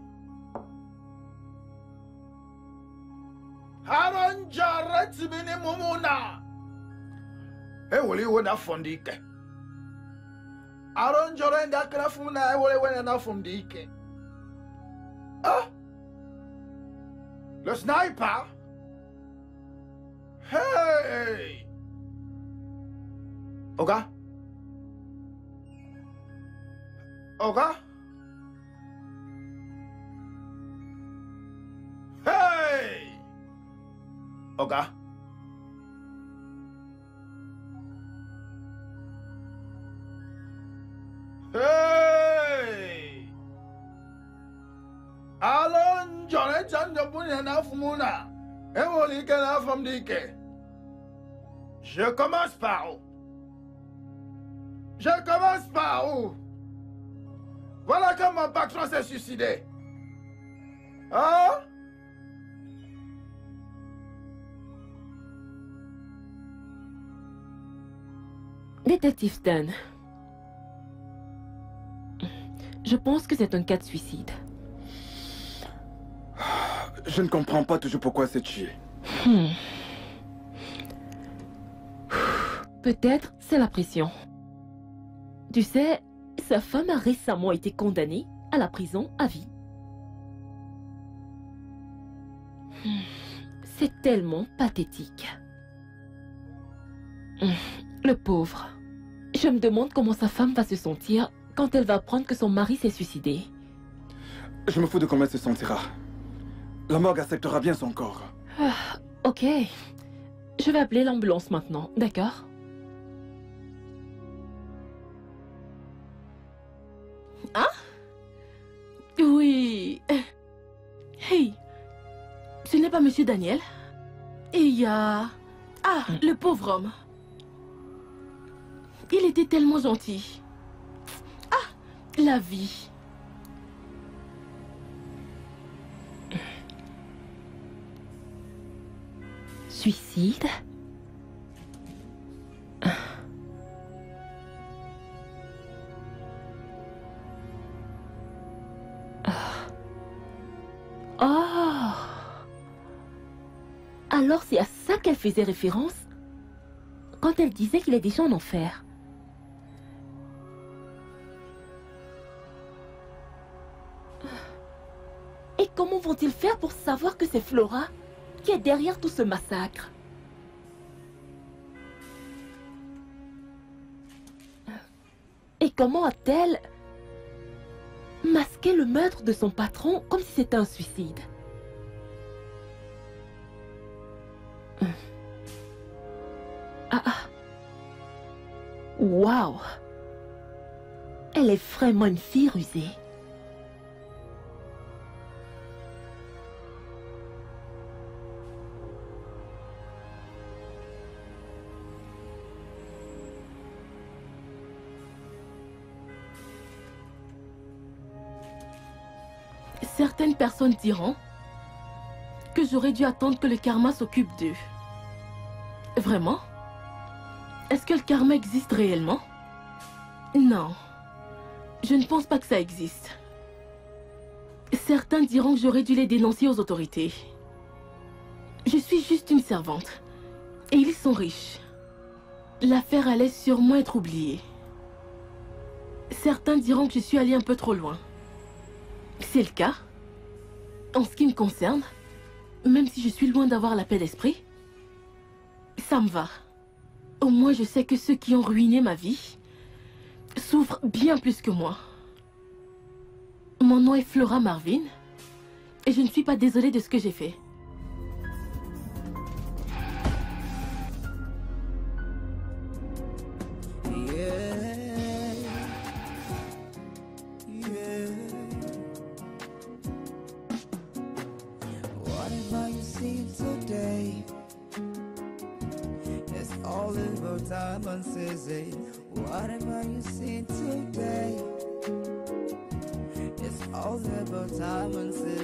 Haron Jarret Bini Mumuna. Hey, will you want from the ike? Haron Jarret that Krafuna, I will want enough from the ike. Ah? Le sniper? Hey! Oga? Oga? Hey! Oga? Hey! Alon Jonet and the Bunyan of Muna. Emily can have from D K. Je commence par où? Je commence par où? Voilà que mon patron s'est suicidé. Hein? Détective Stan, je pense que c'est un cas de suicide. Je ne comprends pas toujours pourquoi c'est chier. Hmm. Peut-être c'est la pression. Tu sais, Sa femme a récemment été condamnée à la prison à vie. C'est tellement pathétique. Le pauvre. Je me demande comment sa femme va se sentir quand elle va apprendre que son mari s'est suicidé. Je me fous de comment elle se sentira. La morgue acceptera bien son corps. Ah, ok. Je vais appeler l'ambulance maintenant, d'accord? Hein? Oui. Hey, ce n'est pas Monsieur Daniel? Et il y a... Ah, le pauvre homme. Il était tellement gentil. Ah, la vie. Suicide? Oh! Alors c'est à ça qu'elle faisait référence quand elle disait qu'il est déjà en enfer. Et comment vont-ils faire pour savoir que c'est Flora qui est derrière tout ce massacre? Et comment a-t-elle masqué le meurtre de son patron comme si c'était un suicide? Ah ah. Waouh! Elle est vraiment une fille rusée. Certaines personnes diront que j'aurais dû attendre que le karma s'occupe d'eux. Vraiment? Est-ce que le karma existe réellement? Non. Je ne pense pas que ça existe. Certains diront que j'aurais dû les dénoncer aux autorités. Je suis juste une servante. Et ils sont riches. L'affaire allait sûrement être oubliée. Certains diront que je suis allée un peu trop loin. C'est le cas. En ce qui me concerne, même si je suis loin d'avoir la paix d'esprit, ça me va. Au moins je sais que ceux qui ont ruiné ma vie souffrent bien plus que moi. Mon nom est Flora Marvin et je ne suis pas désolée de ce que j'ai fait. Whatever you see today, it's all about time and